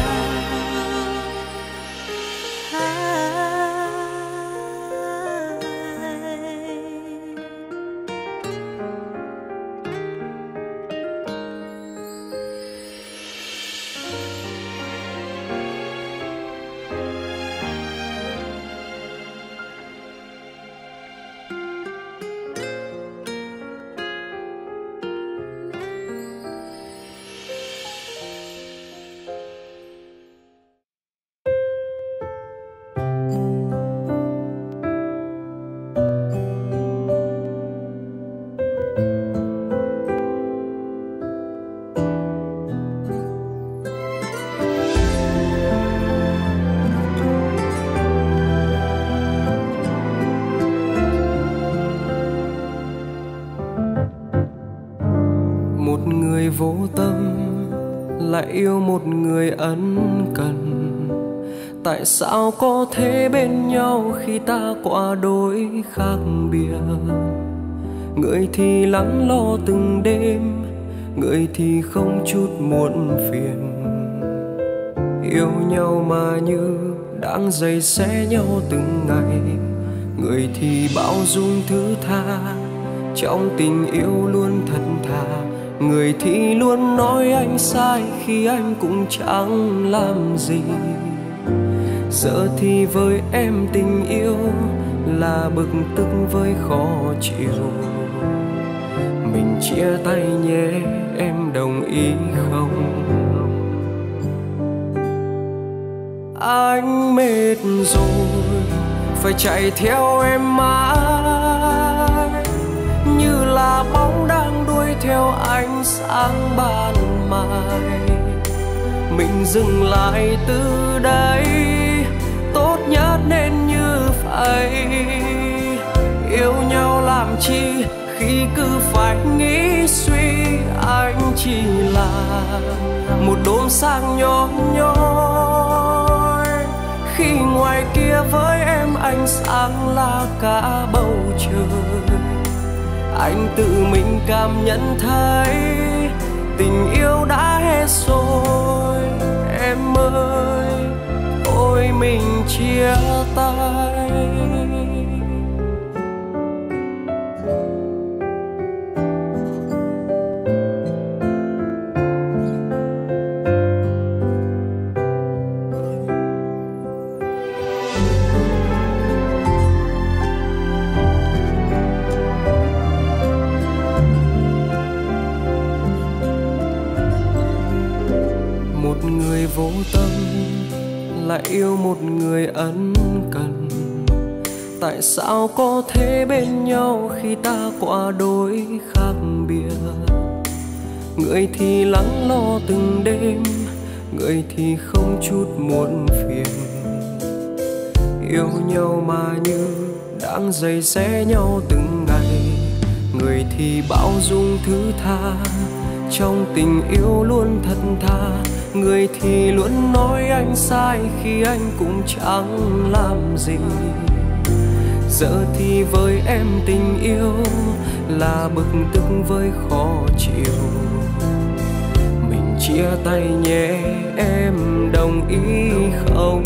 Một người vô tâm lại yêu một người ân cần. Tại sao có thể bên nhau khi ta quả đôi khác biệt? Người thì lắng lo từng đêm, người thì không chút muộn phiền. Yêu nhau mà như đang giày xé nhau từng ngày. Người thì bao dung thứ tha, trong tình yêu luôn thật thà. Người thì luôn nói anh sai khi anh cũng chẳng làm gì. Giờ thì với em tình yêu là bực tức với khó chịu. Mình chia tay nhé, em đồng ý không? Anh mệt rồi, phải chạy theo em mãi, như là bóng đang đuổi theo ánh sáng ban mai. Mình dừng lại từ đây, tốt nhất nên như vậy. Yêu nhau làm chi khi cứ phải nghĩ suy. Anh chỉ là một đốm sáng nhỏ nhoi, khi ngoài kia với em ánh sáng là cả bầu trời. Anh tự mình cảm nhận thấy tình yêu đã hết rồi. Em ơi, ôi mình chia tay. Một người vô tâm lại yêu một người ân cần. Tại sao có thể bên nhau khi ta quả đôi khác biệt? Người thì lắng lo từng đêm, người thì không chút muộn phiền. Yêu nhau mà như đang giày xé nhau từng ngày. Người thì bao dung thứ tha, trong tình yêu luôn thật thà. Người thì luôn nói anh sai khi anh cũng chẳng làm gì. Giờ thì với em tình yêu là bực tức với khó chịu. Mình chia tay nhé, em đồng ý không?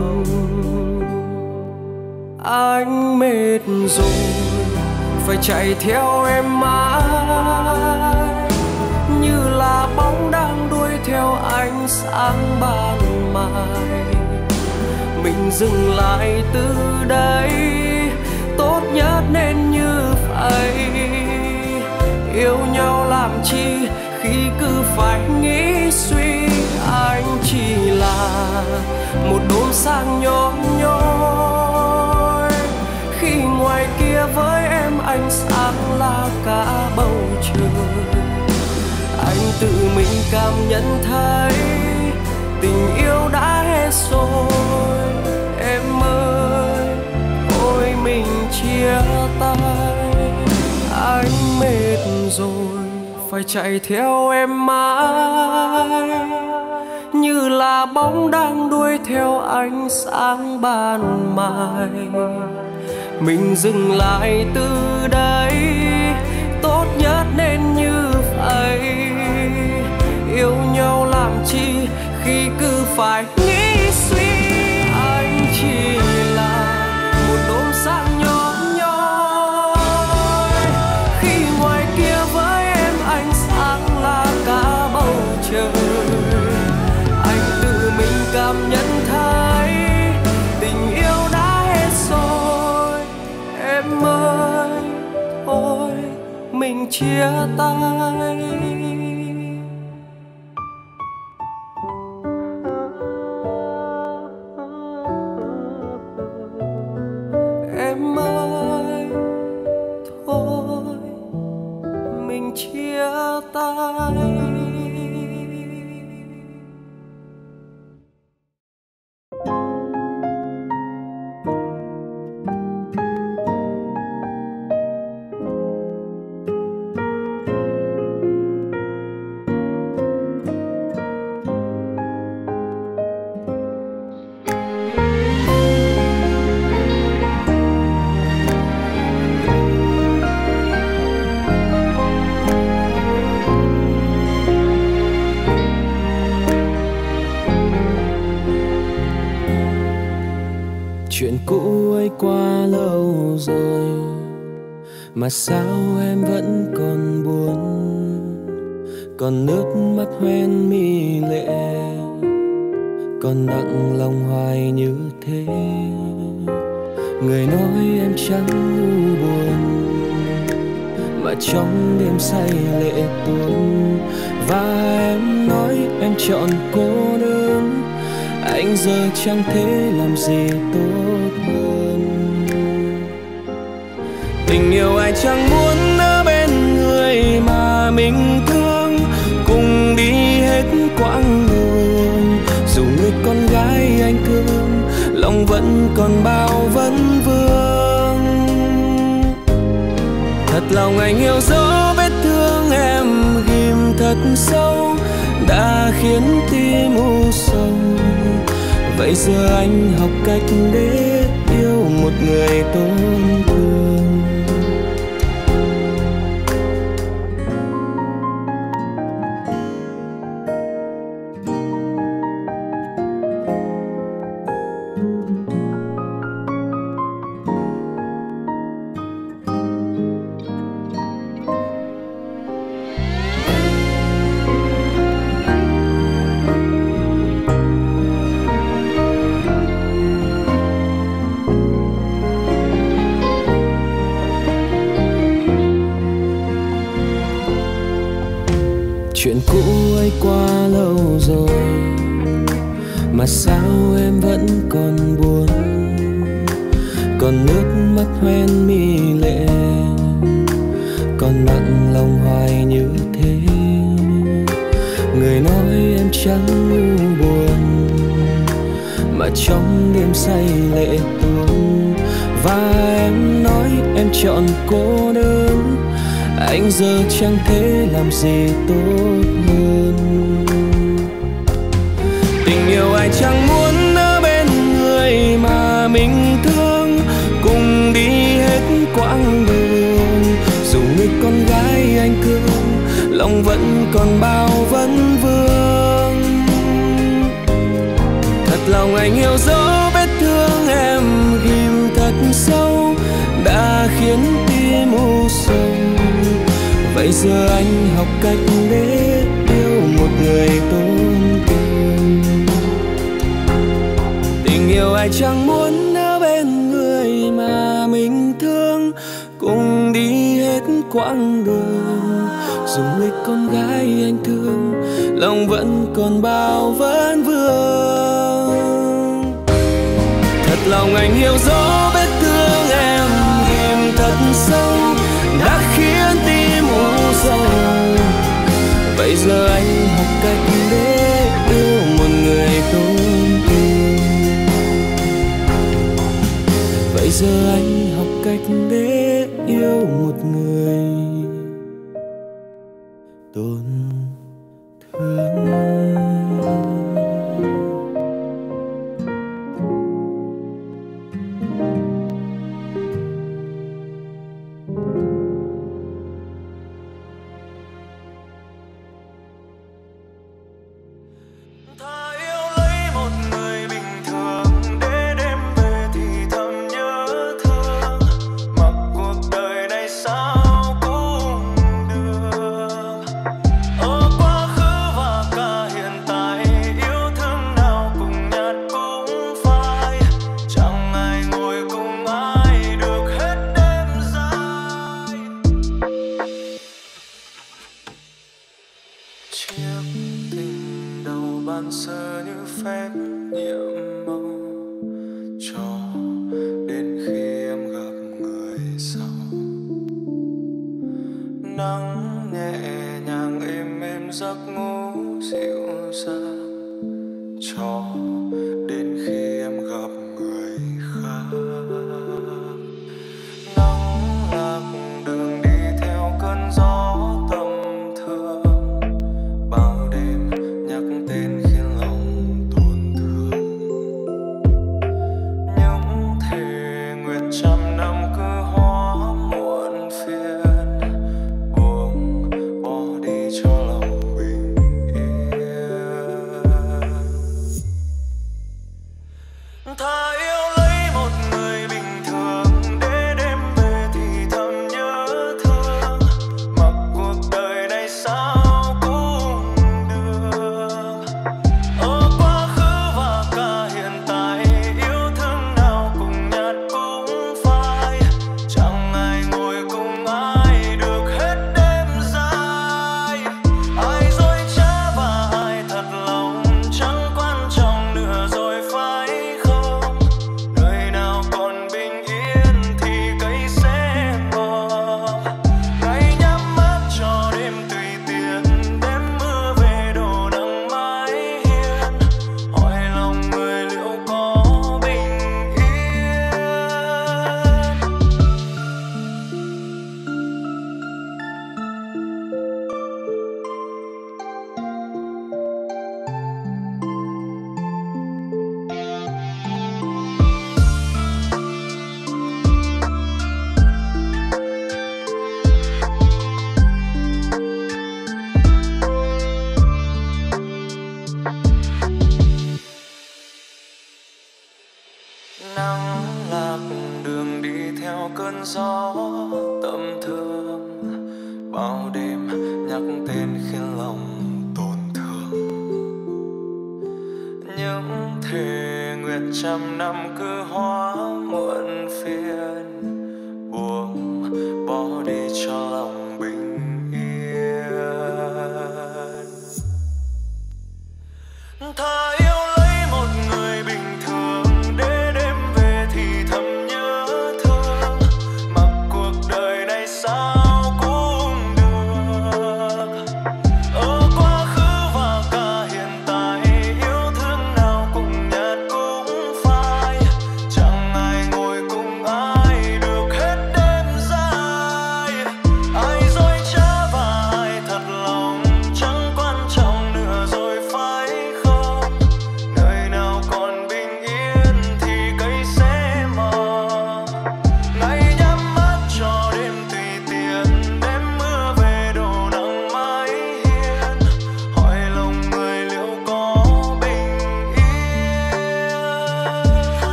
Anh mệt rồi, phải chạy theo em mãi, như là bóng đang đuổi theo ánh sáng ban mai. Mình dừng lại từ đây, tốt nhất nên như vậy. Yêu nhau làm chi khi cứ phải nghĩ suy. Anh chỉ là một đốm sáng nhỏ nhoi, khi ngoài kia với em ánh sáng là cả bầu trời. Anh tự mình cảm nhận thấy tình yêu đã hết rồi. Em ơi, ôi mình chia tay. Anh mệt rồi, phải chạy theo em mãi, như là bóng đang đuổi theo ánh sáng ban mai. Mình dừng lại từ đây, tốt nhất nên như vậy. Yêu nhau làm chi khi cứ phải nghĩ suy. Anh chỉ là một đốm sáng nhỏ nhoi, khi ngoài kia với em ánh sáng là cả bầu trời. Anh tự mình cảm nhận thấy tình yêu đã hết rồi. Em ơi, ôi mình chia tay. Em ơi, thôi mình chia tay. Chuyện cũ ấy qua lâu rồi mà sao em vẫn còn buồn, còn nước mắt hoen mi lệ, còn nặng lòng hoài như thế. Người nói em chẳng ngu buồn mà trong đêm say lệ tuôn, và em nói em chọn cô đơn. Anh giờ chẳng thể làm gì tốt hơn. Tình yêu ai chẳng muốn ở bên người mà mình thương, cùng đi hết quãng đường. Dù người con gái anh thương, lòng vẫn còn bao vấn vương. Thật lòng anh hiểu rõ vết thương em ghim thật sâu, đã khiến tim u sầu. Vậy giờ anh học cách để yêu một người tổn thương. Chuyện cũ ấy qua lâu rồi mà sao em vẫn còn buồn, còn nước mắt hoen mi lệ, còn nặng lòng hoài như thế. Người nói em chẳng ngu buồn mà trong đêm say lệ tuôn, và em nói em chọn cô đơn. Anh giờ chẳng thể làm gì tốt hơn. Tình yêu ai chẳng muốn ở bên người mà mình thương, cùng đi hết quãng đường. Dù người con gái anh thương, lòng vẫn còn bao vấn vương. Thật lòng anh hiểu rõ vết thương em ghim thật sâu, đã khiến tim u sầu. Vậy giờ anh học cách để yêu một người tổn thương. Tình yêu ai chẳng muốn ở bên người mà mình thương, cùng đi hết quãng đường. Dù người con gái anh thương, lòng vẫn còn bao vấn vương. Thật lòng anh hiểu rõ vết thương em ghim thật sâu, học cách để yêu một người không yêu. Vậy giờ anh học cách để yêu một người tổn thương.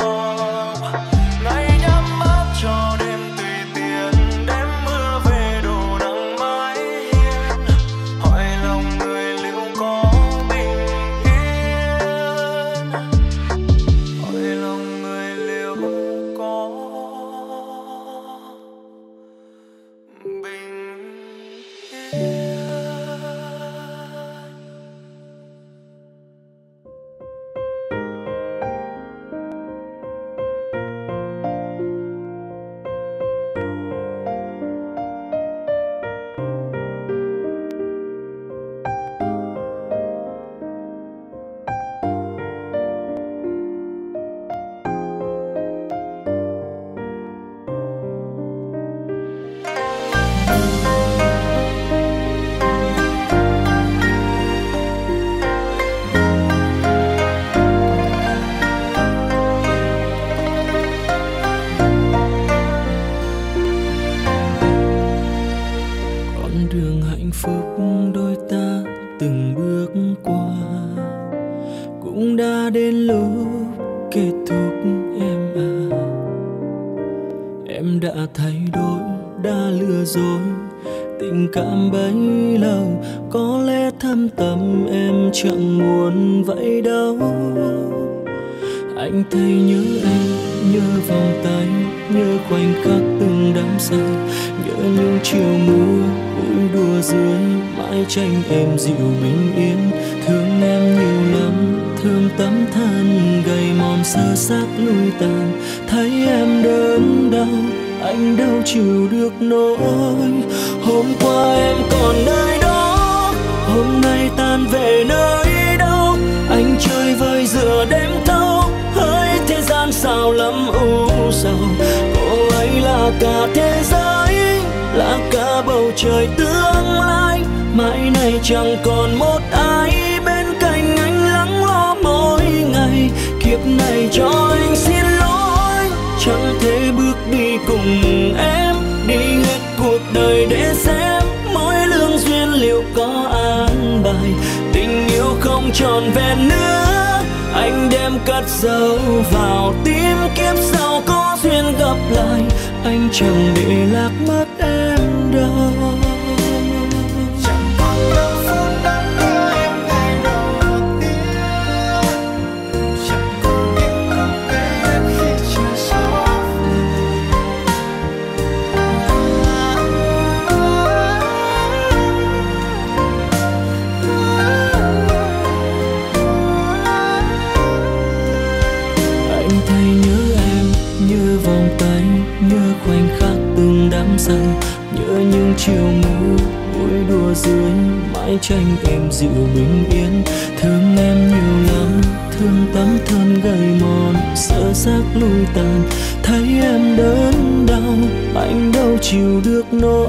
Ngày nhắm mắt cho đêm tùy tiện đêm mưa về đổ em đã thay đổi, đã lừa dối. Tình cảm bấy lâu có lẽ thâm tâm em chẳng muốn vậy đâu. Anh thấy nhớ em, nhớ vòng tay, nhớ khoảnh khắc từng đắm say, nhớ những chiều mưa vui đùa dưới mái tranh em dịu bình yên. Thương em nhiều lắm, thương tấm thân gầy mòn sơ xác lui tàn. Thấy em đớn đau, anh đâu chịu được nỗi. Hôm qua em còn nơi đó, hôm nay tan về nơi đâu. Anh chơi vơi giữa đêm thâu, hỡi thế gian sao lắm u sầu. Cô ấy là cả thế giới, là cả bầu trời tương lai. Mãi này chẳng còn một ai bên cạnh anh lắng lo mỗi ngày. Kiếp này cho anh xin lỗi, chẳng thể bước đi cùng em, đi hết cuộc đời để xem mỗi lương duyên liệu có an bài. Tình yêu không tròn vẹn nữa, anh đem cất dấu vào tim. Kiếp sau có duyên gặp lại, anh chẳng để lạc mất em đâu. Say, nhớ những chiều mưa vui đùa dưới mái tranh em dịu bình yên. Thương em nhiều lắm, thương tấm thân gầy mòn sơ xác lui tàn. Thấy em đớn đau, anh đâu chịu được nỗi.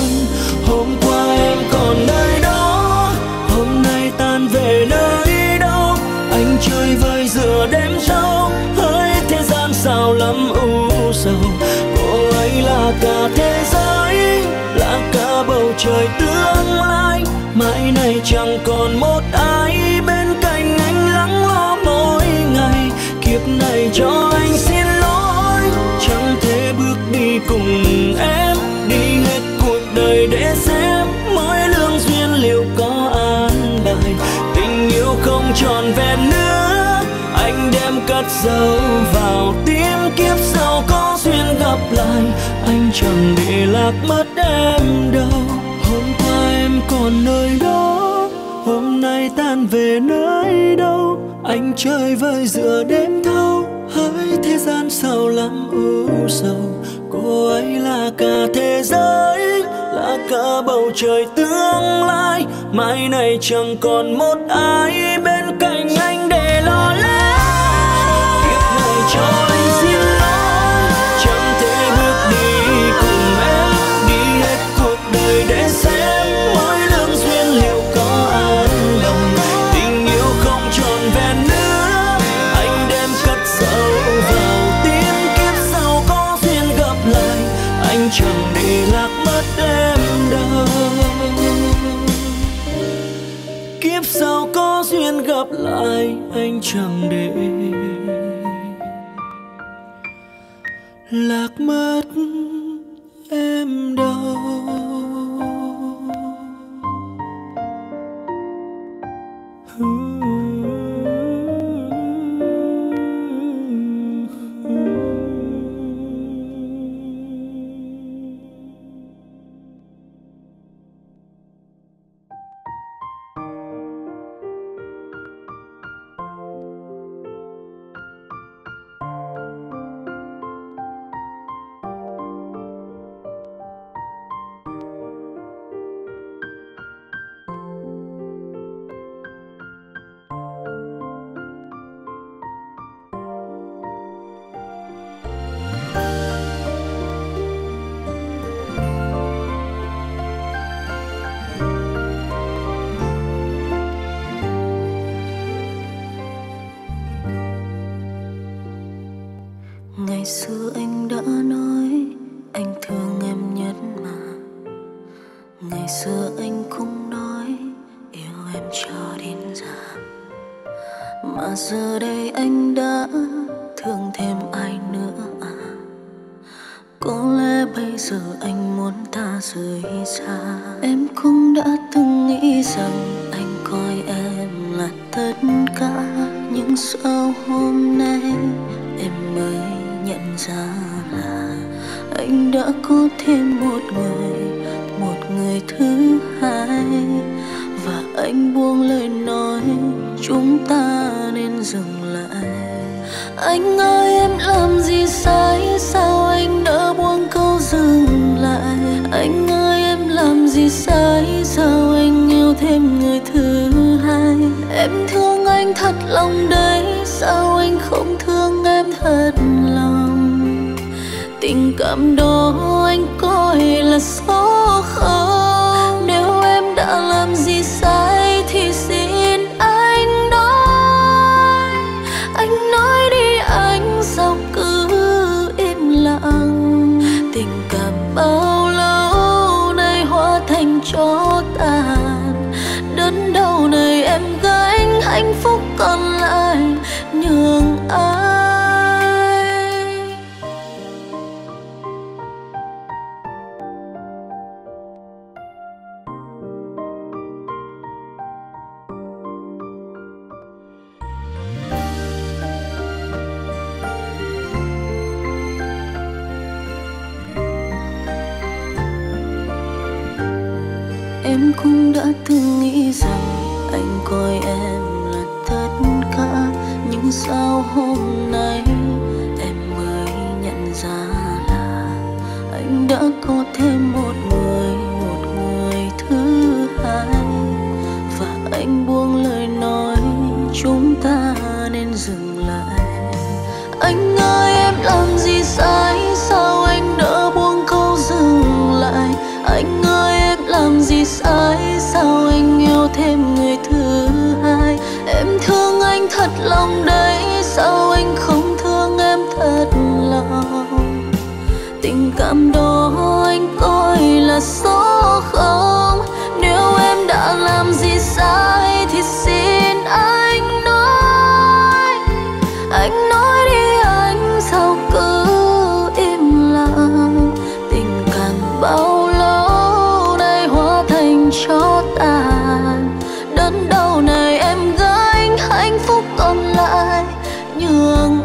Hôm qua em còn nơi đó, hôm nay tan về nơi đâu. Anh chơi vơi giữa đêm thâu, hỡi thế gian sao lắm u sầu. Cô ấy là cả thế giới, là cả bầu trời tương lai. Mãi này chẳng còn một ai bên cạnh anh lắng lo mỗi ngày. Kiếp này cho anh xin lỗi, chẳng thể bước đi cùng em, đi hết cuộc đời để xem mỗi lương duyên liệu có an bài. Tình yêu không tròn vẹn nữa, anh đem cất dấu vào tim. Kiếp sau có duyên gặp lại, anh chẳng để lạc mất em đâu. Hôm qua em còn nơi đó, hôm nay tan về nơi đâu. Anh chơi vơi giữa đêm thâu, hỡi thế gian sao lắm u sầu. Cô ấy là cả thế giới, là cả bầu trời tương lai. Mai này chẳng còn một ai bên cạnh anh để lo lắng. Kiếp này cho anh xin lỗi, chẳng thể bước đi cùng em, đi hết cuộc đời để xem mỗi lương duyên liệu có an lòng. Tình yêu không tròn vẹn nữa, anh đem cất dấu vào tim. Kiếp sau có duyên gặp lại, anh chẳng để lạc mất em đâu. Kiếp sau có duyên gặp lại, anh chẳng để lạc mất em đâu. Ngày xưa anh đã nói anh thương em nhất mà. Ngày xưa anh cũng nói yêu em cho đến già. Mà giờ đây anh đã thương thêm ai nữa à? Có lẽ bây giờ anh muốn ta rời xa. Em cũng đã từng nghĩ rằng anh coi em là tất cả, nhưng sao hôm nay em mới nhận ra là anh đã có thêm một người thứ hai. Và anh buông lời nói chúng ta nên dừng lại. Anh ơi em làm gì sai, sao anh nỡ buông câu dừng lại. Anh ơi em làm gì sai, sao anh yêu thêm người thứ hai. Em thương anh thật lòng đấy, sao anh không thương em thật lòng. Tình cảm đó anh coi là số không. Nếu em đã làm gì sai thì xin anh nói. Anh nói đi anh sao cứ im lặng. Tình cảm bao lâu nay hóa thành tro tàn. Đến đâu này em gánh hạnh phúc còn lại nhường ai. Em cũng đã từng nghĩ rằng anh coi em là tất cả, nhưng sao hôm nay em mới nhận ra là anh đã có thêm một người thứ hai. Và anh buông lời nói chúng ta nên dừng lại. Anh ơi em làm gì sai, sao anh nỡ buông câu dừng lại. Anh ơi em làm gì sai, sao anh yêu thêm người thứ hai. Em thương anh thật lòng đấy, sao anh không thương em thật lòng. Tình cảm đó anh coi là số không. Nếu em đã làm gì sai thì xin anh nói. Anh nói đi anh sao cứ im lặng. Tình cảm bao lâu nay hóa thành tro tàn. Đến đâu này em gánh hạnh phúc còn lại nhường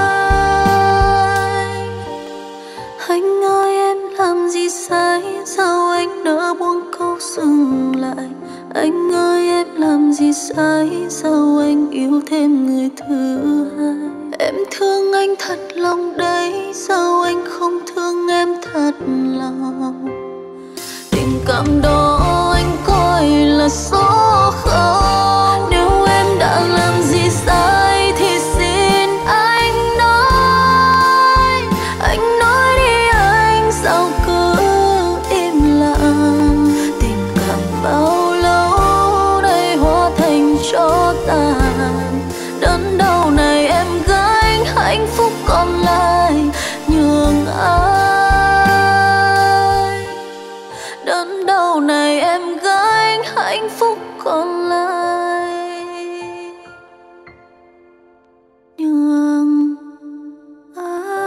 ai. Anh ơi em làm gì sai, sao anh nỡ buông câu dừng lại. Anh ơi em làm gì sai, sao anh yêu thêm người thứ hai. Em thương anh thật lòng đấy, sao anh không thương em thật lòng. Tình cảm đó anh coi là số không. Nếu em đã làm gì sai thì xin anh nói. Anh nói đi anh sao cứ im lặng. Tình cảm bao lâu nay hóa thành tro tàn. Đến đâu này em gánh hạnh phúc còn lại nhường ai. Đến đâu này em gánh hạnh phúc còn lại nhường ai.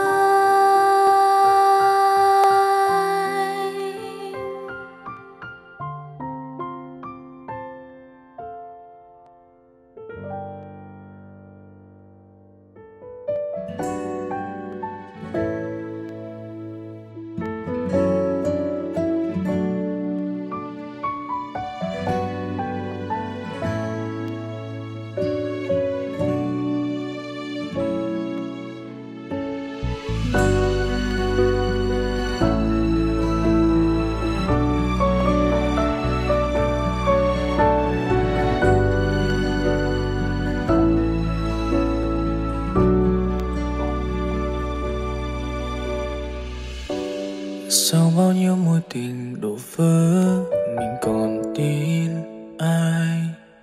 Sau bao nhiêu mối tình đổ vỡ, mình còn tin ai?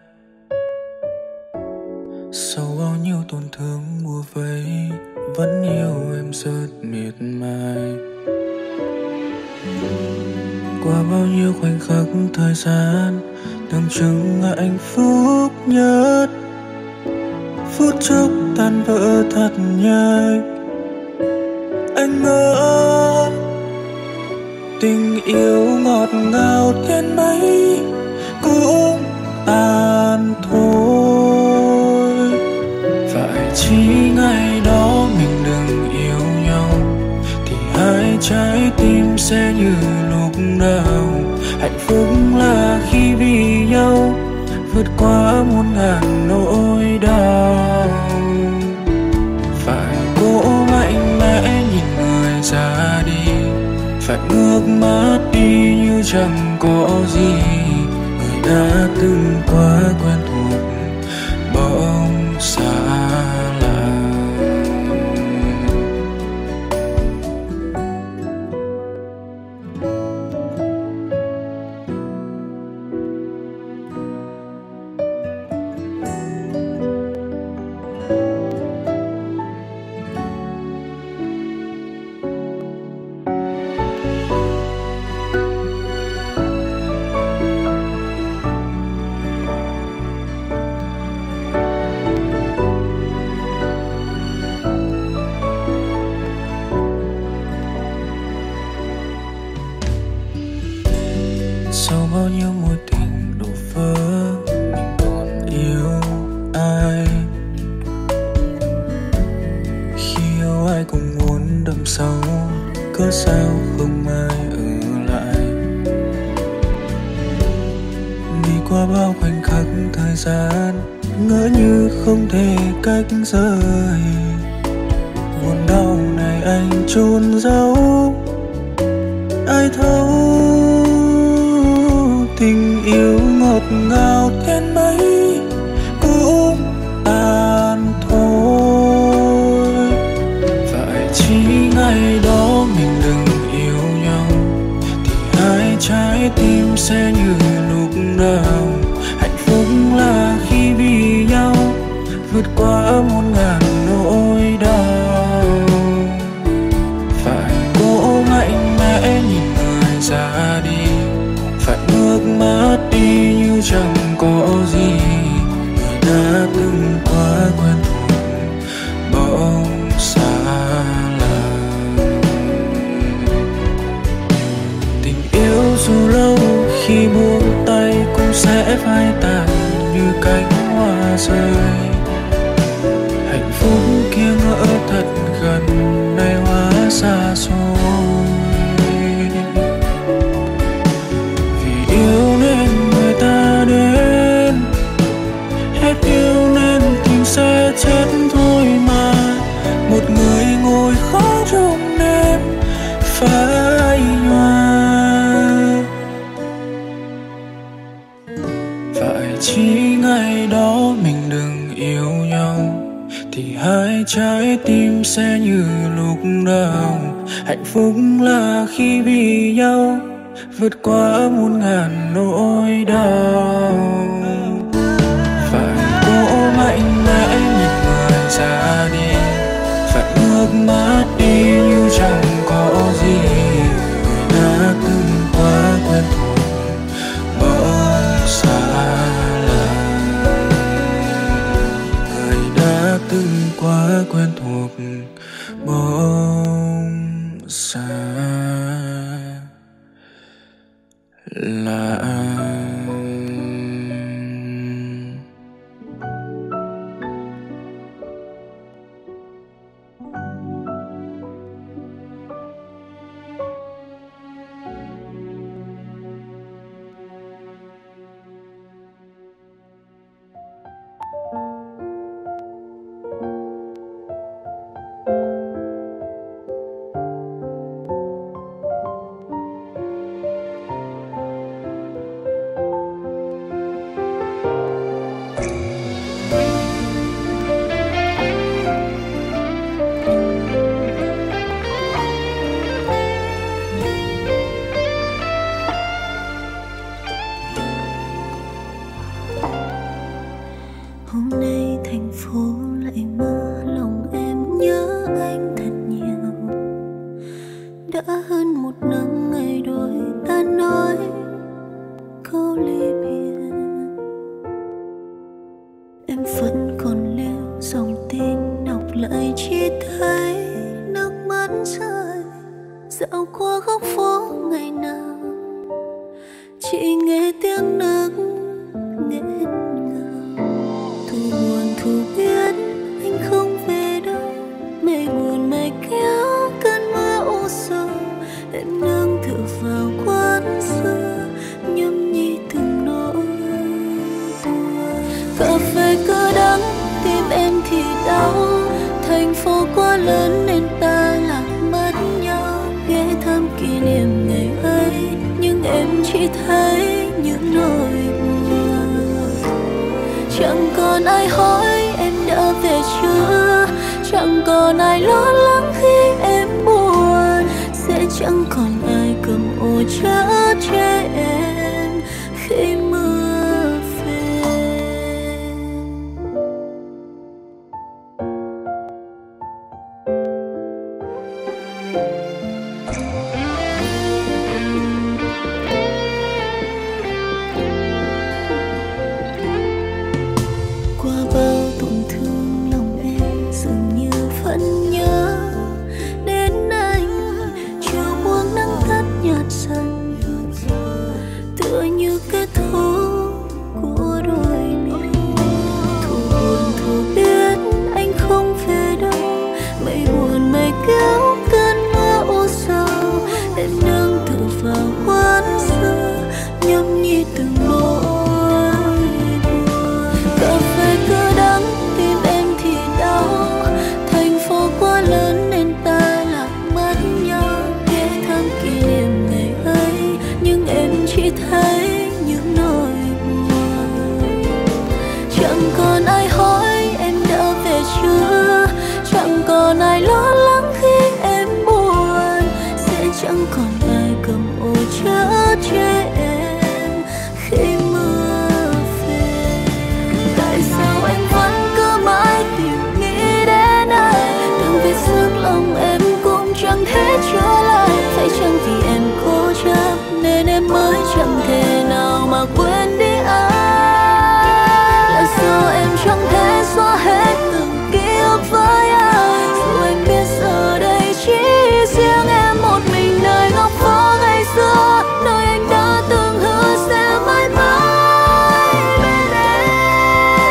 Sau bao nhiêu tổn thương bủa vây, vẫn yêu em rất miệt mài. Qua bao nhiêu khoảnh khắc thời gian, tưởng chừng là hạnh phúc nhất, phút chốc tan vỡ thật nhanh. Anh ngỡ Tình yêu ngọt ngào đến mấy cũng tàn thôi. Phải chỉ ngày đó mình đừng yêu nhau thì hai trái tim sẽ như lúc nào. Hạnh phúc là khi vì nhau vượt qua muôn ngàn nỗi đau. Phải cố mạnh mẽ nhìn người ra đi, phải ngước mắt đi như chẳng có gì. Người đã từng quá quen thuộc bỗng xa lạ. Sau bao nhiêu mối tình đổ vỡ, mình còn yêu ai? Khi yêu ai cũng muốn đâm sâu, cớ sao không ai ở lại? Đi qua bao khoảnh khắc thời gian, ngỡ như không thể cách rời. Buồn đau này anh chôn giấu, ai thấu? Tình yêu ngọt ngào đến mấy cũng tàn thôi. Phải chỉ ngày đó mình đừng yêu nhau thì hai trái tim sẽ như lúc nào. Hạnh phúc là khi vì nhau vượt qua muôn ngàn nỗi đau. Phải cố mạnh mẽ nhìn người ra đi, phải ngước mắt đi như chẳng có gì. Người đã từng quá quen thuộc bỗng xa lạ. Tình yêu dù lâu khi buông tay cũng sẽ phai tàn như cánh hoa rơi. Hạnh phúc kia ngỡ thật gần, nay hóa xa xôi. Yêu nên người ta đến, hết yêu nên tình sẽ chết thôi mà. Một người ngồi khóc trong đêm phai nhòa. Phải chỉ ngày đó mình đừng yêu nhau thì hai trái tim sẽ như lúc đầu. Hạnh phúc là khi vì nhau vượt qua muôn ngàn nỗi đau. Phải cố mạnh mẽ nhìn người ra đi, phải ngước mắt đi như chẳng có gì. Người đã từng quá quen thuộc bỗng xa lạ. Người đã từng quá quen thuộc bỗng xa lạ. đã hơn một năm ngày đôi ta nói câu ly biệt. Em vẫn còn lưu dòng tin đọc lại chỉ thấy nước mắt rơi dạo qua góc phố ngày nào chỉ nghe tiếng nước nghẹn ngào. Thu buồn thu biết anh không về đâu, mây buồn mây kéo cơn mưa u sầu. Em nương tựa vào quán xưa nhâm nhi từng nỗi buồn. Cà phê cứ đắng tim em thì đau, thành phố quá lớn nên ta lạc mất nhau. Ghé thăm kỷ niệm ngày ấy nhưng em chỉ thấy những nỗi buồn. Chẳng còn ai hỏi em đã về chưa, chẳng còn ai lo lắng khi em buồn. Sẽ chẳng còn ai cầm ô chở che em khi mưa về. Qua bao tổn thương lòng em dường như vẫn nhớ đến anh. Chiều buông nắng tắt nhạt dần, tựa như kết thúc của đôi mình. Thu buồn thu biết anh không về đâu, mây buồn mây kéo cơn mưa u sầu. Em nương tựa vào quán xưa nhâm nhi từng nỗi buồn. Cà phê cứ đắng tim em thì đau, thành phố quá lớn nên ta lạc mất nhau. Ghé thăm kỷ niệm ngày ấy nhưng em chỉ thấy những nỗi buồn. Chẳng còn ai hỏi em đã về chưa, chẳng còn ai lo lắng khi em buồn. Sẽ chẳng còn ai cầm ô chở che em khi mưa về. Tại sao em vẫn cứ mãi tìm nghĩ đến anh, từng vết xước lòng em cũng chẳng thể trở lại. Phải chăng vì em cố chấp nên em mới chẳng thể nào mà quên đi anh? Là do em chẳng thể xóa hết từng ký ức với anh. Dù anh biết giờ đây chỉ riêng em một mình nơi góc phố ngày xưa, nơi anh đã từng hứa sẽ mãi mãi bên em.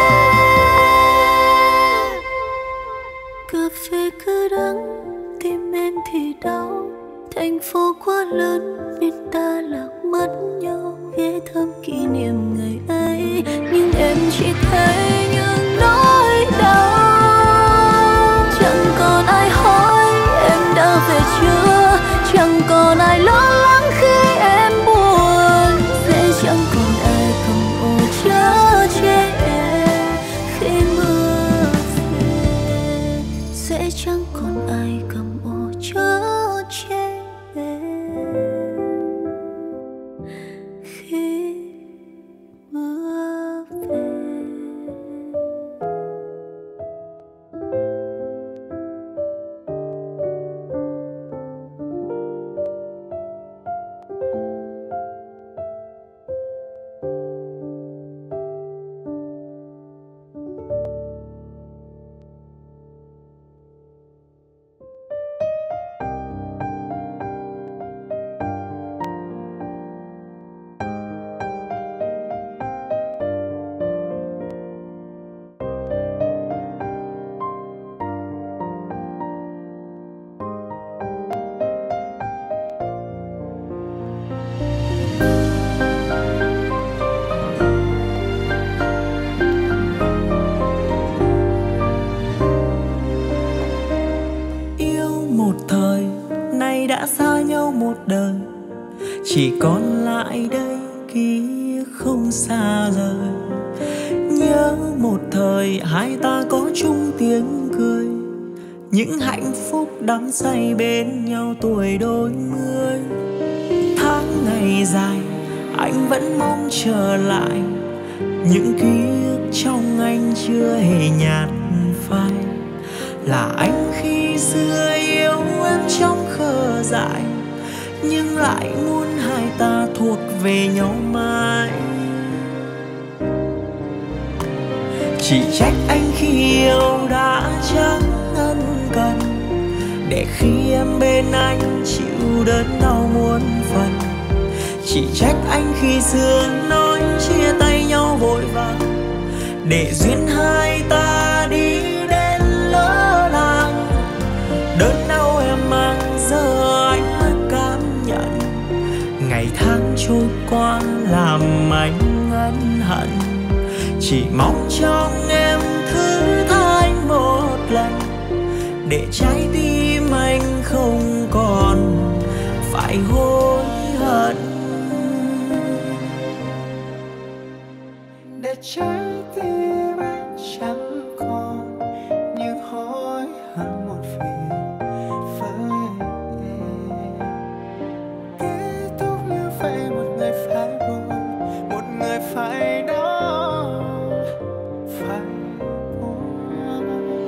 Cà phê cứ đắng tim em thì đau, thành phố quá lớn nên ta lạc mất nhau. Ghé thăm kỷ niệm ngày ấy nhưng em chỉ thấy những nỗi đau. Chẳng còn ai hỏi em đã về chưa, chẳng còn ai lo lắng khi em buồn. Sẽ chẳng còn ai cầm ô chở che em khi mưa về. Sẽ chẳng còn ai cầm ô chở che em khi mưa về. đã xa nhau một đời, chỉ còn lại đây ký không xa rời. Nhớ một thời hai ta có chung tiếng cười, những hạnh phúc đắm say bên nhau tuổi đôi mươi. Tháng ngày dài anh vẫn mong trở lại, những ký ức trong anh chưa hề nhạt phai. Là anh khi xưa yêu em trong khờ dại, nhưng lại muốn hai ta thuộc về nhau mãi. Chỉ trách anh khi yêu đã chẳng ân cần, để khi em bên anh chịu đớn đau muôn phần. Chỉ trách anh khi xưa nói chia tay nhau vội vàng, để duyên hai ta đi đến lỡ làng. Đớn đau em mang giờ anh mới cảm nhận, ngày tháng trôi qua làm anh ân hận. Chỉ mong trong em thứ tha anh một lần, để trái tim anh không còn phải hối hận. Để trái tim anh chẳng còn những hối hận một vì với em. Kết thúc như vậy, một người phải buồn, một người phải đau, phải buồn.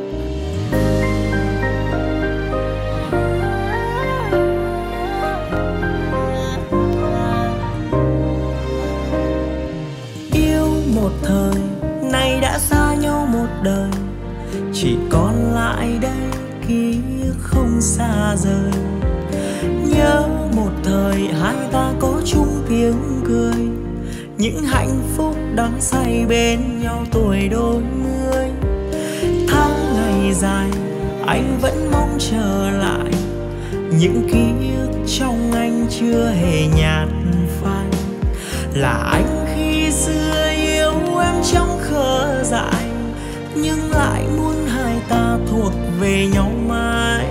Yêu một thời, nay đã xa nhau một đời, chỉ còn lại đây ký ức không xa rời. Nhớ một thời hai ta có chung tiếng cười, những hạnh phúc đắm say bên nhau tuổi đôi mươi. Tháng ngày dài anh vẫn mong trở lại, những ký ức trong anh chưa hề nhạt phai. Là anh khi xưa yêu em trong khờ dại, nhưng lại muốn hai ta thuộc về nhau mãi.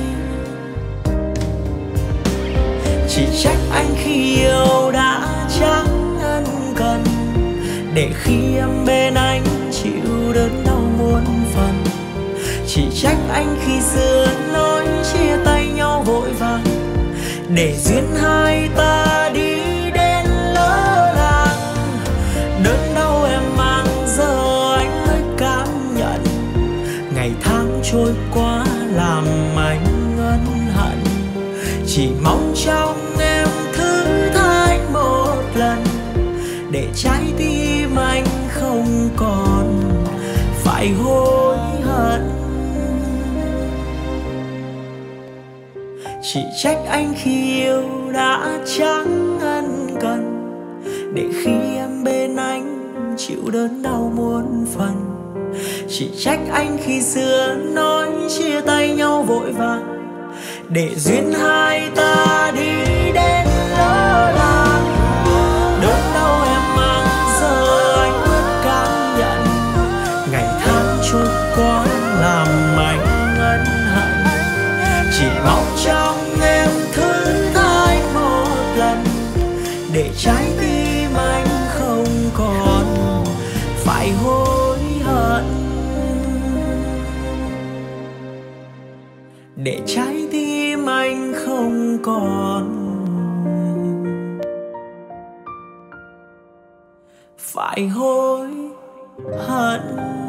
Chỉ trách anh khi yêu đã chẳng ân cần, để khi em bên anh chịu đớn đau muôn phần. Chỉ trách anh khi xưa nói chia tay nhau vội vàng, để duyên hai ta đi đến lỡ làng. Đớn đau em mang giờ anh mới cảm nhận, ngày tháng trôi qua làm anh ân hận. Chỉ mong trong em thứ tha anh một lần, để trái tim anh không còn phải hối hận. Chỉ trách anh khi yêu đã chẳng ân cần, để khi em bên anh chịu đớn đau muôn phần. Chỉ trách anh khi xưa nói chia tay nhau vội vàng, để duyên hai ta đi đến lỡ làng. Đớn đau em mang giờ anh mới cảm nhận, ngày tháng trôi qua làm anh ân hận. Chỉ mong trong em thứ tha anh một lần, để trái tim anh không còn phải hối hận. Để trái tim anh không còn phải hối hận.